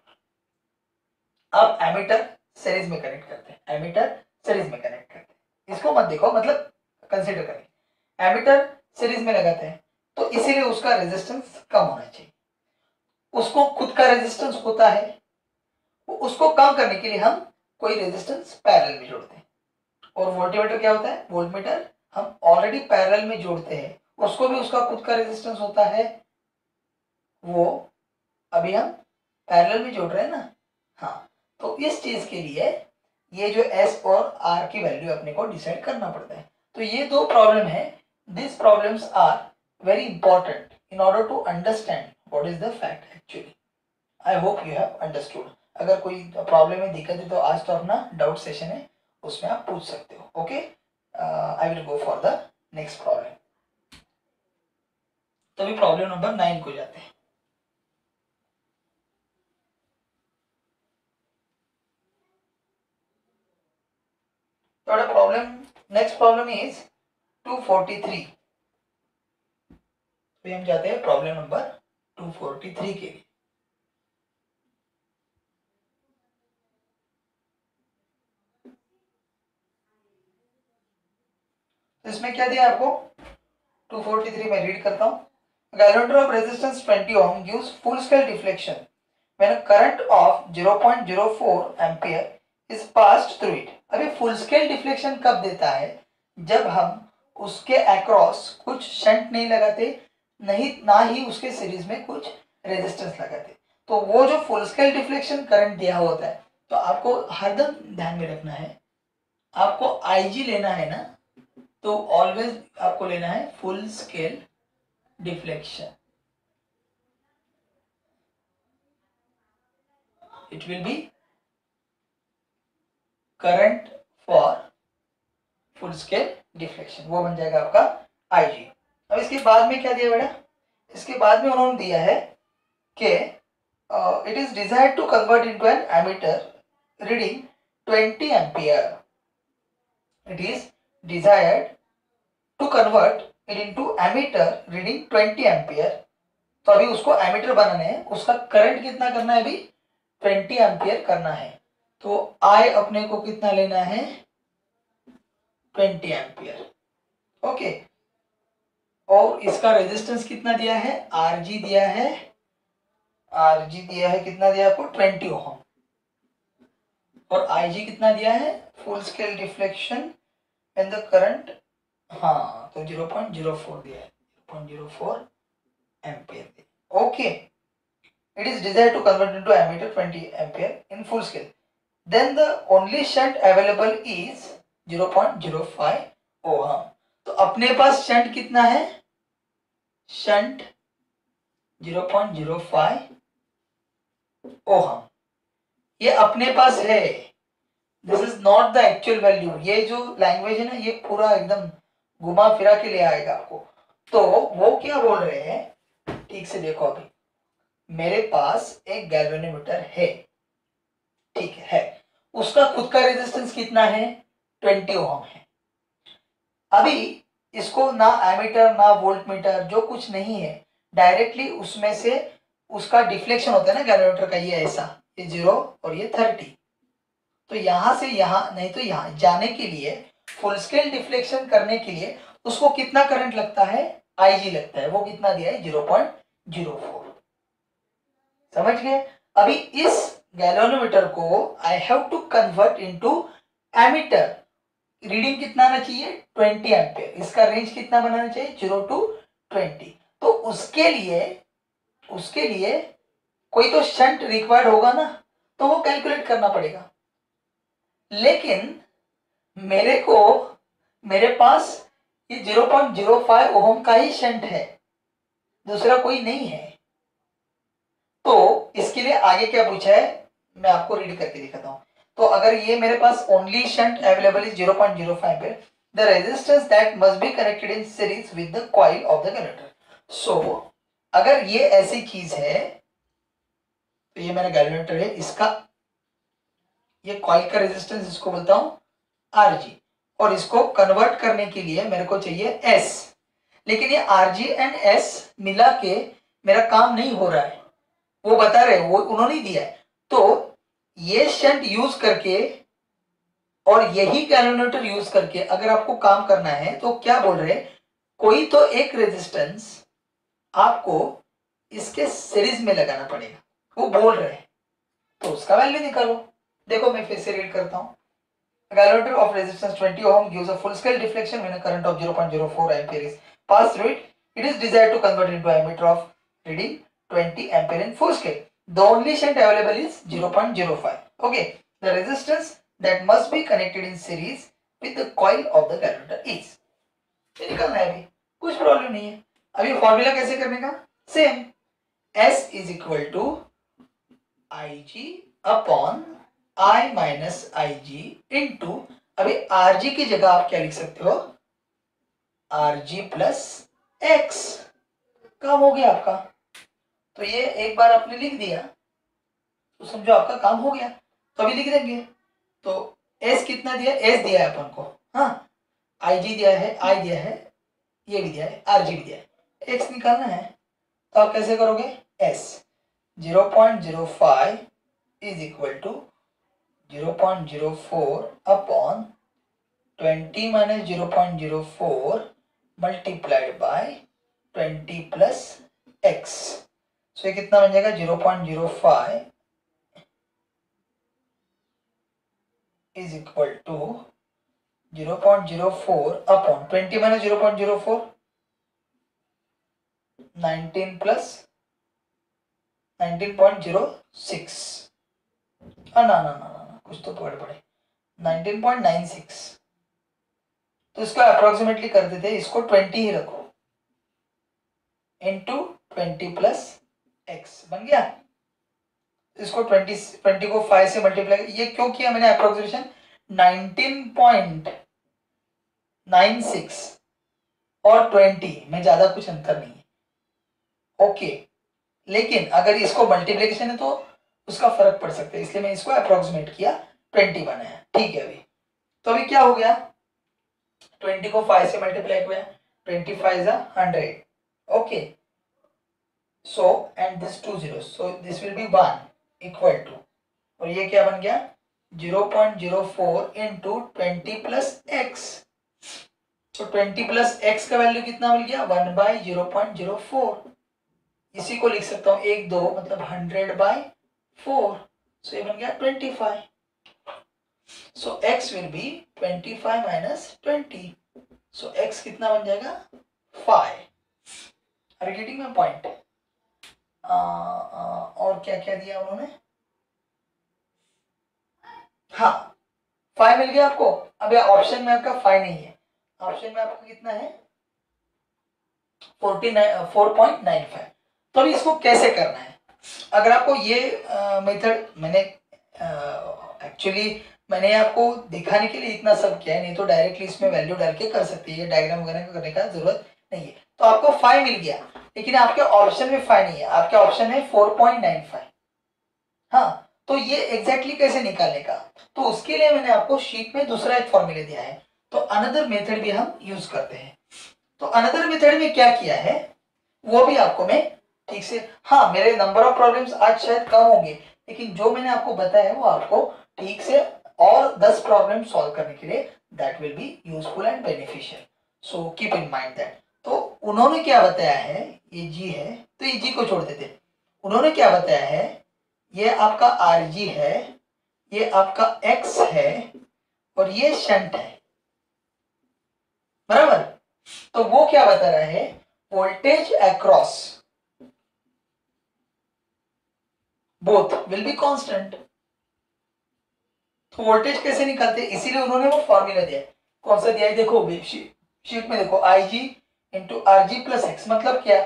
अब एमीटर सीरीज में कनेक्ट करते हैं, एमीटर सीरीज में कनेक्ट करते हैं, इसको मत देखो, मतलब कंसीडर करें, एमीटर सीरीज में लगाते हैं तो इसीलिए उसका रेजिस्टेंस कम होना चाहिए, उसको खुद का रेजिस्टेंस होता है, उसको कम करने के लिए हम कोई रेजिस्टेंस पैरेलल में जोड़ते हैं। और वोल्टमीटर क्या होता है, वोल्टमीटर हम ऑलरेडी पैरेलल में जोड़ते हैं, उसको भी उसका खुद का रेजिस्टेंस होता है, वो अभी हम पैरेलल में जोड़ रहे हैं ना, हाँ, तो इस चीज के लिए ये जो S और R की वैल्यू अपने को डिसाइड करना पड़ता है। तो ये दो प्रॉब्लम है, this problems are very important in order to understand what is the fact actually. I hope you have understood. अगर कोई प्रॉब्लम में दिक्कत है तो आज तो अपना डाउट सेशन है, उसमें आप पूछ सकते हो। Okay, I will go for the next problem. तो अभी प्रॉब्लम नंबर नाइन को जाते हैं। So the problem, next problem is two forty three. तो हम जाते हैं problem number two forty three के लिए। तो इसमें क्या दिया आपको टू फोर्टी थ्री, में रीड करता हूँ. Galvanometer of resistance twenty ohm gives full scale deflection when a current of zero point zero four ampere is passed through it. अभी फुल स्केल डिफ्लेक्शन कब देता है? जब हम उसके अक्रॉस कुछ शंट नहीं लगाते, नहीं ना ही उसके सीरीज में कुछ रेजिस्टेंस लगाते. तो वो जो फुल स्केल डिफ्लेक्शन करंट दिया होता है, तो आपको हरदम ध्यान में रखना है, आपको आईजी लेना है ना, तो ऑलवेज आपको लेना है full scale deflection. It will be current for full scale deflection, वो बन जाएगा आपका आईजी. अब इसके बाद में क्या दिया बेटा? इसके बाद में उन्होंने दिया है कि it is desired to convert into an ammeter reading twenty ampere. It is desired to convert it into ammeter reading twenty ampere. तो अभी उसको एमीटर बनाने हैं, उसका करंट कितना करना है? अभी ट्वेंटी एम्पियर करना है. तो आई अपने को कितना लेना है? Twenty ampere. ओके. और इसका रेजिस्टेंस कितना दिया है? आरजी दिया है. आरजी दिया है, कितना दिया आपको? Twenty ohm. और आईजी कितना दिया है? Full scale deflection and the current, हाँ, तो ज़ीरो पॉइंट ज़ीरो फोर दिया है. Zero point zero four ampere. Okay. It is desired to convert into ammeter twenty ampere in full scale. Then the only shunt available is zero point zero five ohm. तो अपने पास shunt कितना है? Shunt zero point zero five ohm. ये अपने पास है. This is not the actual value. ये जो लैंग्वेज है ना, ये पूरा एकदम घुमा फिरा के ले आएगा आपको. तो वो क्या बोल रहे हैं, ठीक से देखो. अभी मेरे पास एक गैल्वेनोमीटर है, ठीक है, उसका खुद का रेजिस्टेंस कितना है? ट्वेंटी ओम है. अभी इसको ना एमीटर ना वोल्टमीटर जो कुछ नहीं है, डायरेक्टली उसमें से उसका डिफ्लेक्शन होता है ना गैल्वेनोमीटर का, ये ऐसा, ये जीरो और ये थर्टी. तो यहां से यहां नहीं तो यहां जाने के लिए, फुल स्केल डिफ्लेक्शन करने के लिए उसको कितना करंट लगता है? आईजी लगता है. वो कितना दिया है? Zero point zero four. समझ गए? अभी इस गैल्वेनोमीटर को I have to convert into ammeter. Reading कितना आना चाहिए? Twenty ampere. इसका रेंज कितना बनाना चाहिए? Zero to twenty. तो उसके लिए उसके लिए कोई तो शंट रिक्वायर्ड होगा ना, तो वो कैलकुलेट करना पड़ेगा. लेकिन मेरे को मेरे पास ये zero point zero five ohm का ही शंट है, दूसरा कोई नहीं है. तो इसके लिए आगे क्या पूछा है, मैं आपको रीड करके दिखाता हूं. तो अगर ये मेरे पास only shunt available is zero point zero five है, the resistance that must be connected in series with the coil of the galvanometer. So अगर ये ऐसी चीज है, तो ये मेरा गैल्वेनोमीटर है, इसका ये कॉइल का रेजिस्टेंस इसको बोलता हूं आरजी. और इसको कन्वर्ट करने के लिए मेरे को चाहिए एस. लेकिन ये आरजी एंड एस मिला के मेरा काम नहीं हो रहा है, वो बता रहे, वो उन्होंने दिया है. तो ये शंट यूज करके और यही गैल्वेनोमीटर यूज करके अगर आपको काम करना है, तो क्या बोल रहे, कोई तो एक रेजिस्टेंस आपको इसके सीरीज में लगाना पड़ेगा, वो बोल रहे हैं. तो उसका वैल्यू निकालो. देखो मैं फिर से रीड करता हूं. Gallowmeter of resistance twenty ohm gives a full scale deflection when a current of zero point zero four ampere is passed through it. It is desired to convert into ammeter of reading twenty ampere in full scale. The only shunt available is zero point zero five. Okay. The resistance that must be connected in series with the coil of the galvanometer is. ये निकालना है. अभी कुछ problem नहीं है. अभी formula कैसे करने का? Same. S is equal to Ig upon I minus I G into, अभी Rg की जगह आप क्या लिख सकते हो? Rg plus X. काम हो गया आपका. तो ये एक बार आपने लिख दिया तो समझो आपका काम हो गया. तो अभी लिख देंगे. तो S कितना दिया? S दिया है अपन को, हाँ. Ig दिया है, I दिया है, ये भी दिया है, Rg भी दिया है. X निकालना है. तो आप कैसे करोगे? S zero point zero five is equal to zero point zero four upon twenty minus zero point zero four multiplied by twenty plus X. So ये कितना बन जाएगा, zero point zero five is equal to zero point zero four upon twenty minus zero point zero four nineteen plus nineteen point zero six. ना ना ना ना कुछ तो पकड़ पड़े, नाइनटीन पॉइंट नाइन सिक्स। तो इसको अप्रोक्सीमेटली कर देते, इसको ट्वेंटी ही रखो, इंटू ट्वेंटी प्लस एक्स बन गया। इसको ट्वेंटी ट्वेंटी को फाइव से मल्टीप्लाई, ये क्यों किया मैंने approximation, nineteen point nine six और ट्वेंटी में ज्यादा कुछ अंतर नहीं है, ओके। लेकिन अगर इसको मल्टीप्लिकेशन है तो उसका फर्क पड़ सकता है, इसलिए मैं इसको अप्रोक्सीमेट किया, ट्वेंटी बनाया, ठीक है। अभी तो अभी क्या हो गया, ट्वेंटी को फाइव से मल्टीप्लाई किया, twenty five is hundred, okay. So and this two zero, so this will be one equal to, और ये क्या बन गया, zero point zero four into twenty plus X. तो ट्वेंटी प्लस एक्स का वैल्यू कितना मिल गया, one by zero point zero four. इसी को लिख सकता हूं एक दो मतलब हंड्रेड बाई फोर, सो ये बन गया twenty five. So X will be twenty five minus twenty, so X कितना बन जाएगा, five. Are you getting my point? और क्या क्या दिया उन्होंने, हाँ फाइव मिल गया आपको। अब ऑप्शन में आपका फाइव नहीं है, ऑप्शन में आपका कितना है, forty nine four point nine five. तो अभी इसको कैसे करना है, अगर आपको ये मेथड मैंने एक्चुअली uh, मैंने आपको दिखाने के लिए इतना सब किया है, नहीं तो डायरेक्टली इसमें वैल्यू डाल के कर सकती है, डायग्राम वगैरह करने का जरूरत नहीं है। तो आपको फाइव मिल गया, लेकिन आपके ऑप्शन में फाइव नहीं है, आपके ऑप्शन है फोर पॉइंट नाइन फाइव। हाँ, तो ये एग्जैक्टली exactly कैसे निकालने का, तो उसके लिए मैंने आपको शीट में दूसरा एक फॉर्मूला दिया है, तो अनदर मेथड भी हम यूज करते हैं। तो अनदर मेथड में क्या किया है वो भी आपको मैं ठीक से, हाँ मेरे नंबर ऑफ प्रॉब्लम्स आज शायद कम होंगे, लेकिन जो मैंने आपको बताया है वो आपको ठीक से और दस प्रॉब्लम सॉल्व करने के लिए that will be useful and beneficial, so keep in mind that. तो उन्होंने क्या बताया है, ये जी है तो ये जी को छोड़ देते, उन्होंने क्या बताया है, ये आपका आर जी है, ये आपका एक्स है और ये शंट है, बराबर। तो वो क्या बता रहा है, voltage across both will be constant. तो वोल्टेज कैसे निकालते हैं, इसीलिए उन्होंने वो फॉर्मूला दिया है। कौन सा दिया है, देखो शीट में देखो, I G into R G plus X, मतलब क्या,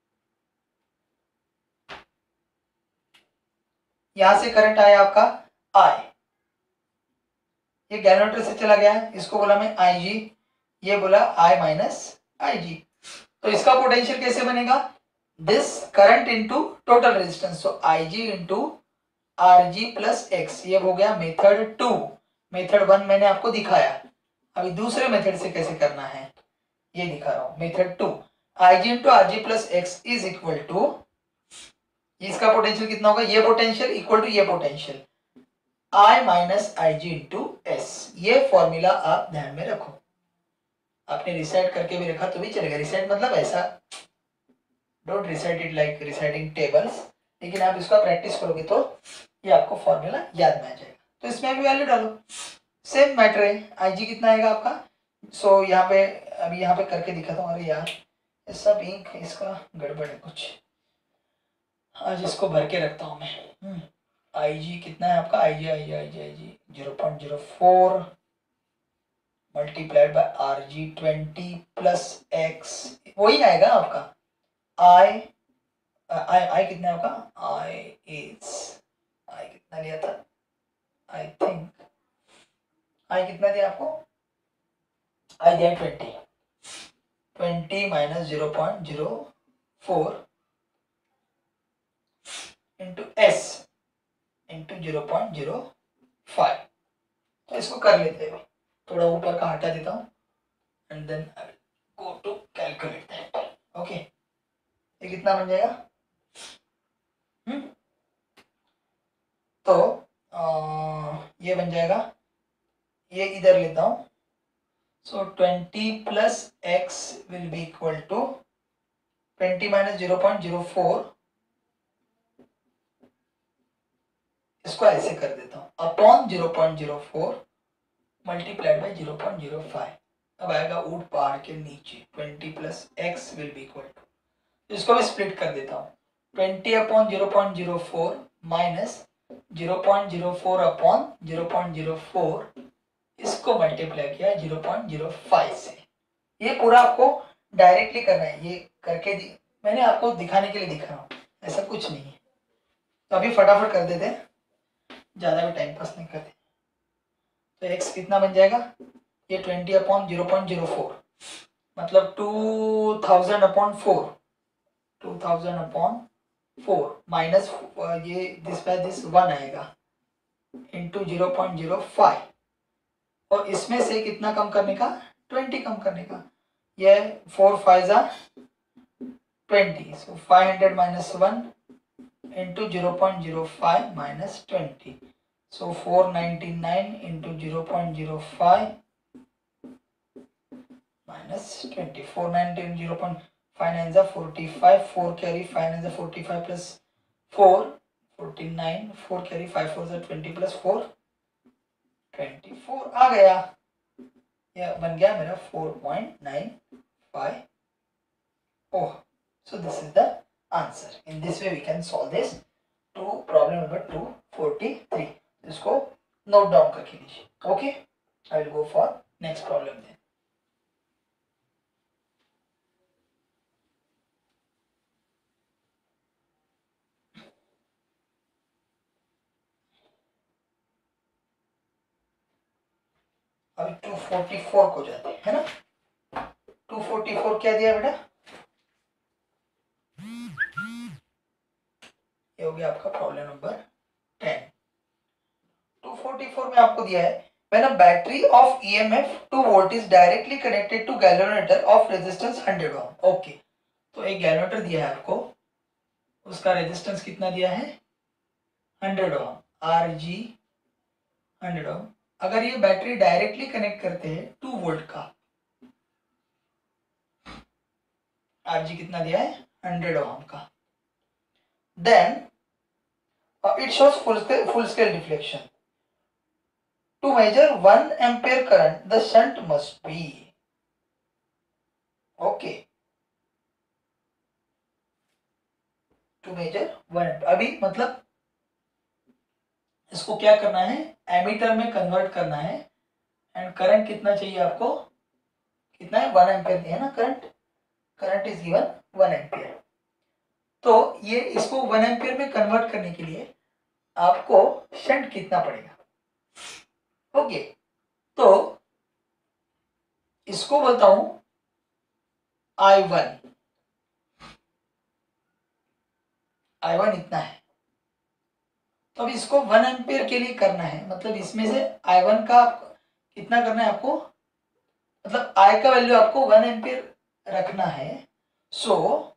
यहां से करंट आया आपका आई, ये गैल्वेनोमीटर से चला गया, इसको बोला मैं आई जी, ये बोला आई माइनस आई जी। तो इसका पोटेंशियल कैसे बनेगा, this current into total resistance, so I G into R G plus X, ये हो गया मेथड टू। मेथड वन मैंने आपको दिखाया, अभी दूसरे मेथड से कैसे करना है ये दिखा रहा हूं। Method two, I G into R G plus X is equal to, इसका पोटेंशियल कितना होगा, ये पोटेंशियल इक्वल टू ये potential I minus I G into S. ये फॉर्मूला आप ध्यान में रखो, आपने रिसाइट करके भी रखा तो भी चलेगा, रिसाइट मतलब ऐसा don't recite it like reciting tables, लेकिन आप इसका प्रैक्टिस करोगे तो ये आपको फॉर्मूला याद में आ जाएगा। तो इसमें भी वैल्यू डालो, सेम मैटर है, आई जी कितना आएगा आपका, सो so, यहाँ पे अभी यहाँ पे करके दिखाता हूँ। अरे यार सब इंक इसका गड़बड़ है कुछ, आज इसको भर के रखता हूँ मैं। आई जी कितना है आपका, I G I G I G I G zero point zero four multiplied by R G twenty plus X, वही आएगा आपका आई आई आई कितना है आपका, आई इज आई कितना लिया था, आई थिंक आई कितना दिया आपको, आई दिया twenty, twenty minus zero point zero four into S into zero point zero five. तो इसको कर लेते हैं, थोड़ा ऊपर का हटा देता हूँ and then I will go to calculate that, okay. ये कितना बन जाएगा, हम्म तो आ, ये बन जाएगा, ये इधर लेता हूँ, so twenty plus X will be equal to twenty minus zero point zero four, इसको ऐसे कर देता हूँ, upon zero point zero four multiplied by zero point zero five. अब आएगा ऊट पहाड़ के नीचे, twenty plus X will be equal to, इसको भी स्प्लिट कर देता हूँ, twenty upon zero point zero four minus zero point zero four upon zero point zero four, इसको मल्टीप्लाई किया जीरो पॉइंट जीरो फाइव से। ये पूरा आपको डायरेक्टली करना है, ये करके दी मैंने आपको दिखाने के लिए दिखा रहा हूँ, ऐसा कुछ नहीं है। तो अभी फटाफट कर देते हैं, ज़्यादा भी टाइम पास नहीं करते। तो x कितना बन जाएगा, ये twenty upon zero point zero four मतलब two thousand upon four, two thousand upon four minus ये दिस बाय दिस वन आएगा into zero point zero five, और इसमें से कितना कम करने का, ट्वेंटी कम करने का। ये फोर फाइव जा twenty, so five hundred minus one into zero point zero five minus twenty, so four ninety-nine into zero point zero five minus twenty, four ninety into zero point five nine is forty-five, four carry five nine is forty-five plus four, forty-nine, four carry five four is twenty plus four, twenty-four आ गया, यह बन गया मेरा four point nine five oh. So this is the answer. In this way we can solve this to problem number two forty-three. इसको note down करके लीजिए। Okay, I will go for next problem then. अभी two forty four को जाते हैं, है ना। To forty four क्या दिया बेटा, ये हो गया आपका problem number ten. Two forty four में आपको दिया है when a battery of E M F two volt is directly connected to galvanometer of resistance one hundred ohm. Okay, तो एक गैल्वेनोमीटर दिया है आपको, उसका रेजिस्टेंस कितना दिया है, hundred ohm, R G hundred ohm. अगर ये बैटरी डायरेक्टली कनेक्ट करते हैं टू वोल्ट का, आर जी कितना दिया है, हंड्रेड ओम का, then it shows full scale full scale deflection. To measure one ampere current, the shunt must be, okay, to measure one ampere। अभी मतलब इसको क्या करना है, एमीटर में कन्वर्ट करना है, एंड करंट कितना चाहिए आपको, कितना है, वन एम्पियर दिया है ना current, current is given one ampere. तो ये इसको वन एम्पियर में कन्वर्ट करने के लिए आपको शंट कितना पड़ेगा। ओके, तो इसको बोलता हूं आई वन, आई वन इतना है। तो अब इसको वन एम्पियर के लिए करना है, मतलब इसमें से आई वन का कितना करना है आपको, मतलब आई का वैल्यू आपको वन एम्पियर रखना है। So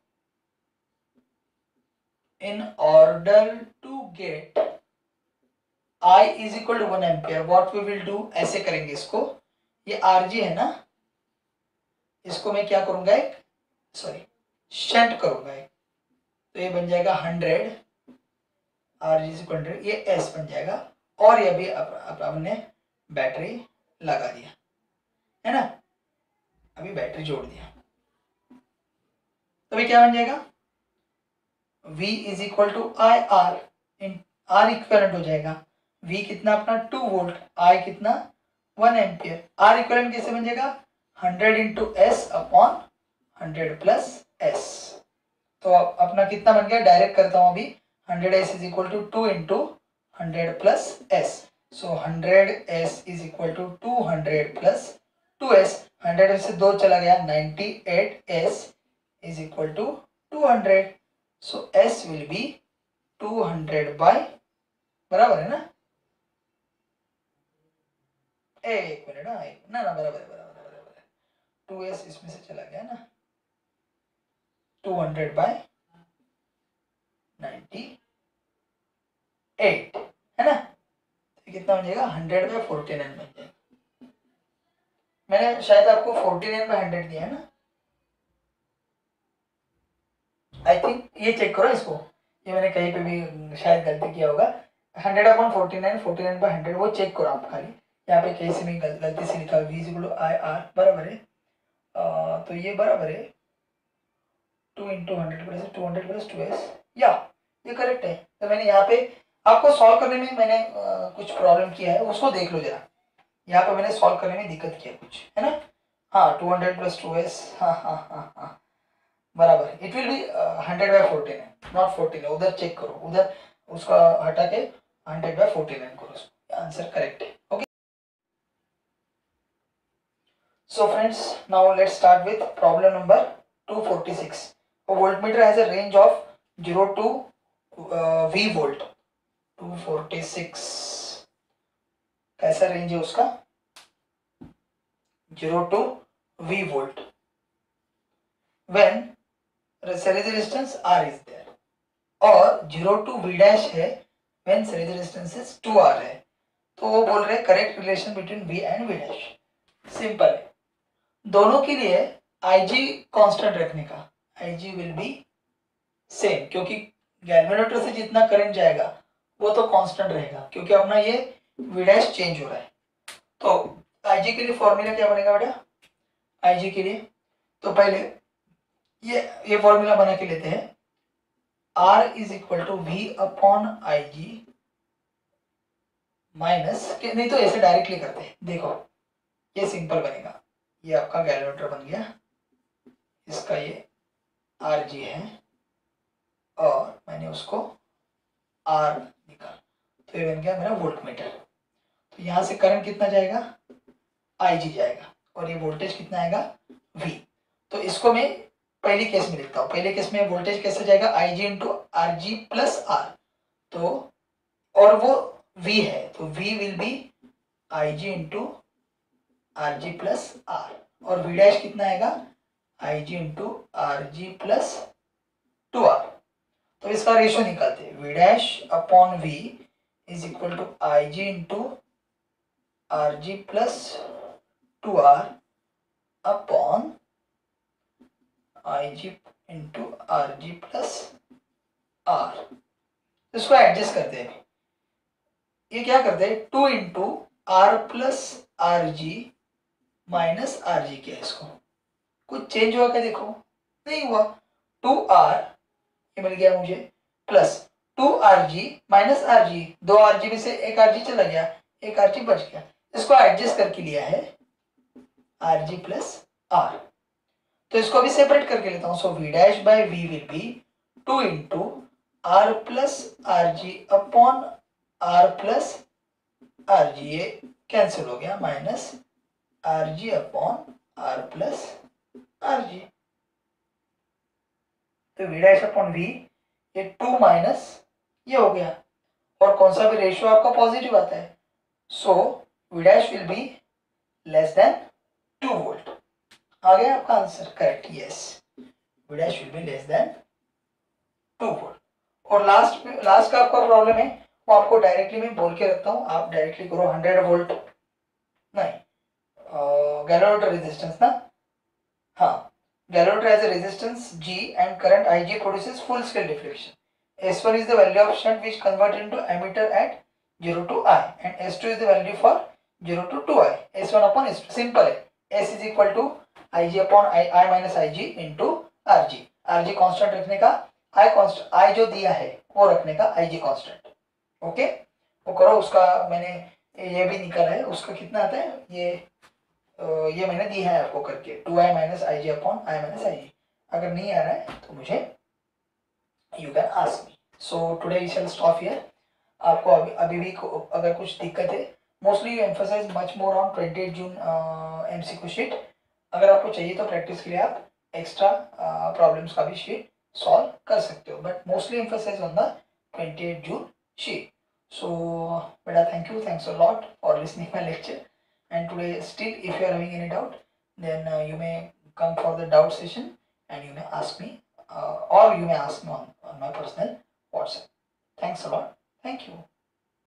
in order to get I is equal to one ampere, what we will do, ऐसे करेंगे इसको, ये आर जी है ना, इसको मैं क्या करूंगा, एक सॉरी शंट करूंगा एक, तो ये बन जाएगा hundred, R G equal hundred, ये एस बन जाएगा, और ये भी अब अब हमने बैटरी लगा दिया है ना, अभी बैटरी जोड़ दिया, तो अभी क्या बन जाएगा, V is equal to I R, इन आर इक्वलेंट हो जाएगा, V कितना अपना टू वोल्ट, I कितना वन एम्पियर, R इक्वलेंट कैसे बन जाएगा, hundred into S upon hundred plus S. तो अपना कितना बन गया, डायरेक्ट करता हूं अभी, hundred S is equal to two into hundred plus S, so hundred S is equal to two hundred plus two S, hundred से दो चला गया, ninety eight S is equal to two hundred, so S will be two hundred by, बराबर है ना, एक minute ना, ना ना बराबर है, बराबर है, बराबर है, टू एस इसमें से चला गया ना, two hundred by ninety eight है ना, तो कितना बन जाएगा, हंड्रेड बाय फोर्टी नाइन बन जाएगा, मैंने शायद आपको फोर्टी नाइन बाई हंड्रेड दिया है ना, आई थिंक। ये चेक करो इसको, ये मैंने कहीं पे भी शायद गलती किया होगा। Hundred upon forty nine, forty nine by hundred, वो चेक करो आप खाली। यहाँ पे कहीं से भी गल, गलती से लिखा V equal to I R बराबर है। आ, तो ये बराबर है two into hundred plus two hundred plus two S, या ये करेक्ट है। तो मैंने यहाँ पे आपको सॉल्व करने में मैंने आ, कुछ प्रॉब्लम किया है, उसको देख लो जरा। यहाँ पे मैंने सॉल्व करने में दिक्कत किया कुछ, है ना। हाँ, two hundred plus two S, हाँ हाँ हाँ हाँ बराबर। It will be hundred by forty nine, not forty nine. उधर चेक करो, उधर उसका हटा के हंड्रेड बाई फोर्टी नाइन करो, आंसर करेक्ट है। Okay, so friends, now let's start with problem number two forty-six. A voltmeter has a range of zero to uh, V volt. two forty-six कैसा range है उसका? zero to V volt. When series resistance R is there. और zero to V dash है when series resistance is two R है। तो वो बोल रहे correct relation between V and V dash। Simple है, दोनों के लिए Ig कांस्टेंट रखने का। Ig विल बी सेम, क्योंकि गैल्वेनोमीटर से जितना करंट जाएगा वो तो कांस्टेंट रहेगा, क्योंकि अपना ये V डैश चेंज हो रहा है। तो Ig के लिए फॉर्मूला क्या बनेगा बेटा? Ig के लिए तो पहले ये ये फॉर्मूला बना के लेते हैं। R is equal to V upon Ig minus, नहीं तो ऐसे डायरेक्टली करते हैं, देखो ये सिंपल बनेगा। ये आपका गैल्वेनोमीटर बन गया, इसका ये आर जी है और मैंने उसको आर निकाल, तो ये बन गया मेरा वोल्टमीटर। तो यहाँ से करंट कितना जाएगा? आई जी जाएगा, और ये वोल्टेज कितना आएगा? वी। तो इसको मैं पहली केस में लिखता हूँ। पहले केस में वोल्टेज कैसे जाएगा? I G into R G plus R, तो और वो वी है, तो V will be I G into R G plus R, और वी डैश कितना आएगा? I G into R G plus two R. तो इसका रेशियो निकालते हैं, V dash upon V is equal to I G into R G plus two R upon I G into R G plus R. इसको adjust करते हैं, ये क्या करते हैं? Two into R plus R G minus R G किया, इसको कुछ चेंज हुआ क्या? देखो नहीं हुआ। टू आर ये मिल गया मुझे, plus two R G minus R G, दो आर जी में से एक आर जी चला गया, एक आर जी बच गया। इसको एडजस्ट करके लिया है आर जी प्लस आर। तो इसको भी सेपरेट करके लेता हूं। So V dash by V will be two into R plus R G upon R plus R G, ये कैंसिल हो गया, minus R G upon R plus R G. तो वी डैश अपॉन वी, ये two minus ये हो गया, और कौन सा भी रेशियो आपका पॉजिटिव आता है, so V dash will be less than two volt. आ गया आपका answer correct? Yes, V dash will be less than two volt. और लास्ट में लास्ट का आपका प्रॉब्लम है, वो आपको डायरेक्टली मैं बोल के रखता हूँ, आप डायरेक्टली करो हंड्रेड वोल्ट, नहीं गैल्वेनोमीटर रेजिस्टेंस ना, हाँ gallonmeter has a resistance G and current I G produces full scale deflection. S one is the value of shunt which convert into ammeter at zero to I, and S two is the value for zero to two I. S one upon S two, simple है, S is equal to I G upon I, I minus I G into R G. R G constant रखने का, I constant, I जो दिया है वो रखने का, I G constant. Okay, वो करो। उसका मैंने ये भी निकाला है, उसका कितना आता है, ये ये मैंने दी है आपको करके, two I minus I G upon I minus I G. अगर नहीं आ रहा है तो मुझे you can ask me. So today we shall stop here. आपको अभी अभी भी अगर कुछ दिक्कत है, mostly you emphasize much more on twenty eight June MCQ sheet. अगर आपको चाहिए तो प्रैक्टिस के लिए आप एक्स्ट्रा प्रॉब्लम्स का भी शीट सॉल्व कर सकते हो, but mostly emphasize on the twenty eight June sheet. So बेटा thank you, thanks a lot for listening my lecture. And today still if you are having any doubt, then uh, you may come for the doubt session and you may ask me uh, or you may ask me on, on my personal WhatsApp. Thanks a lot. Thank you.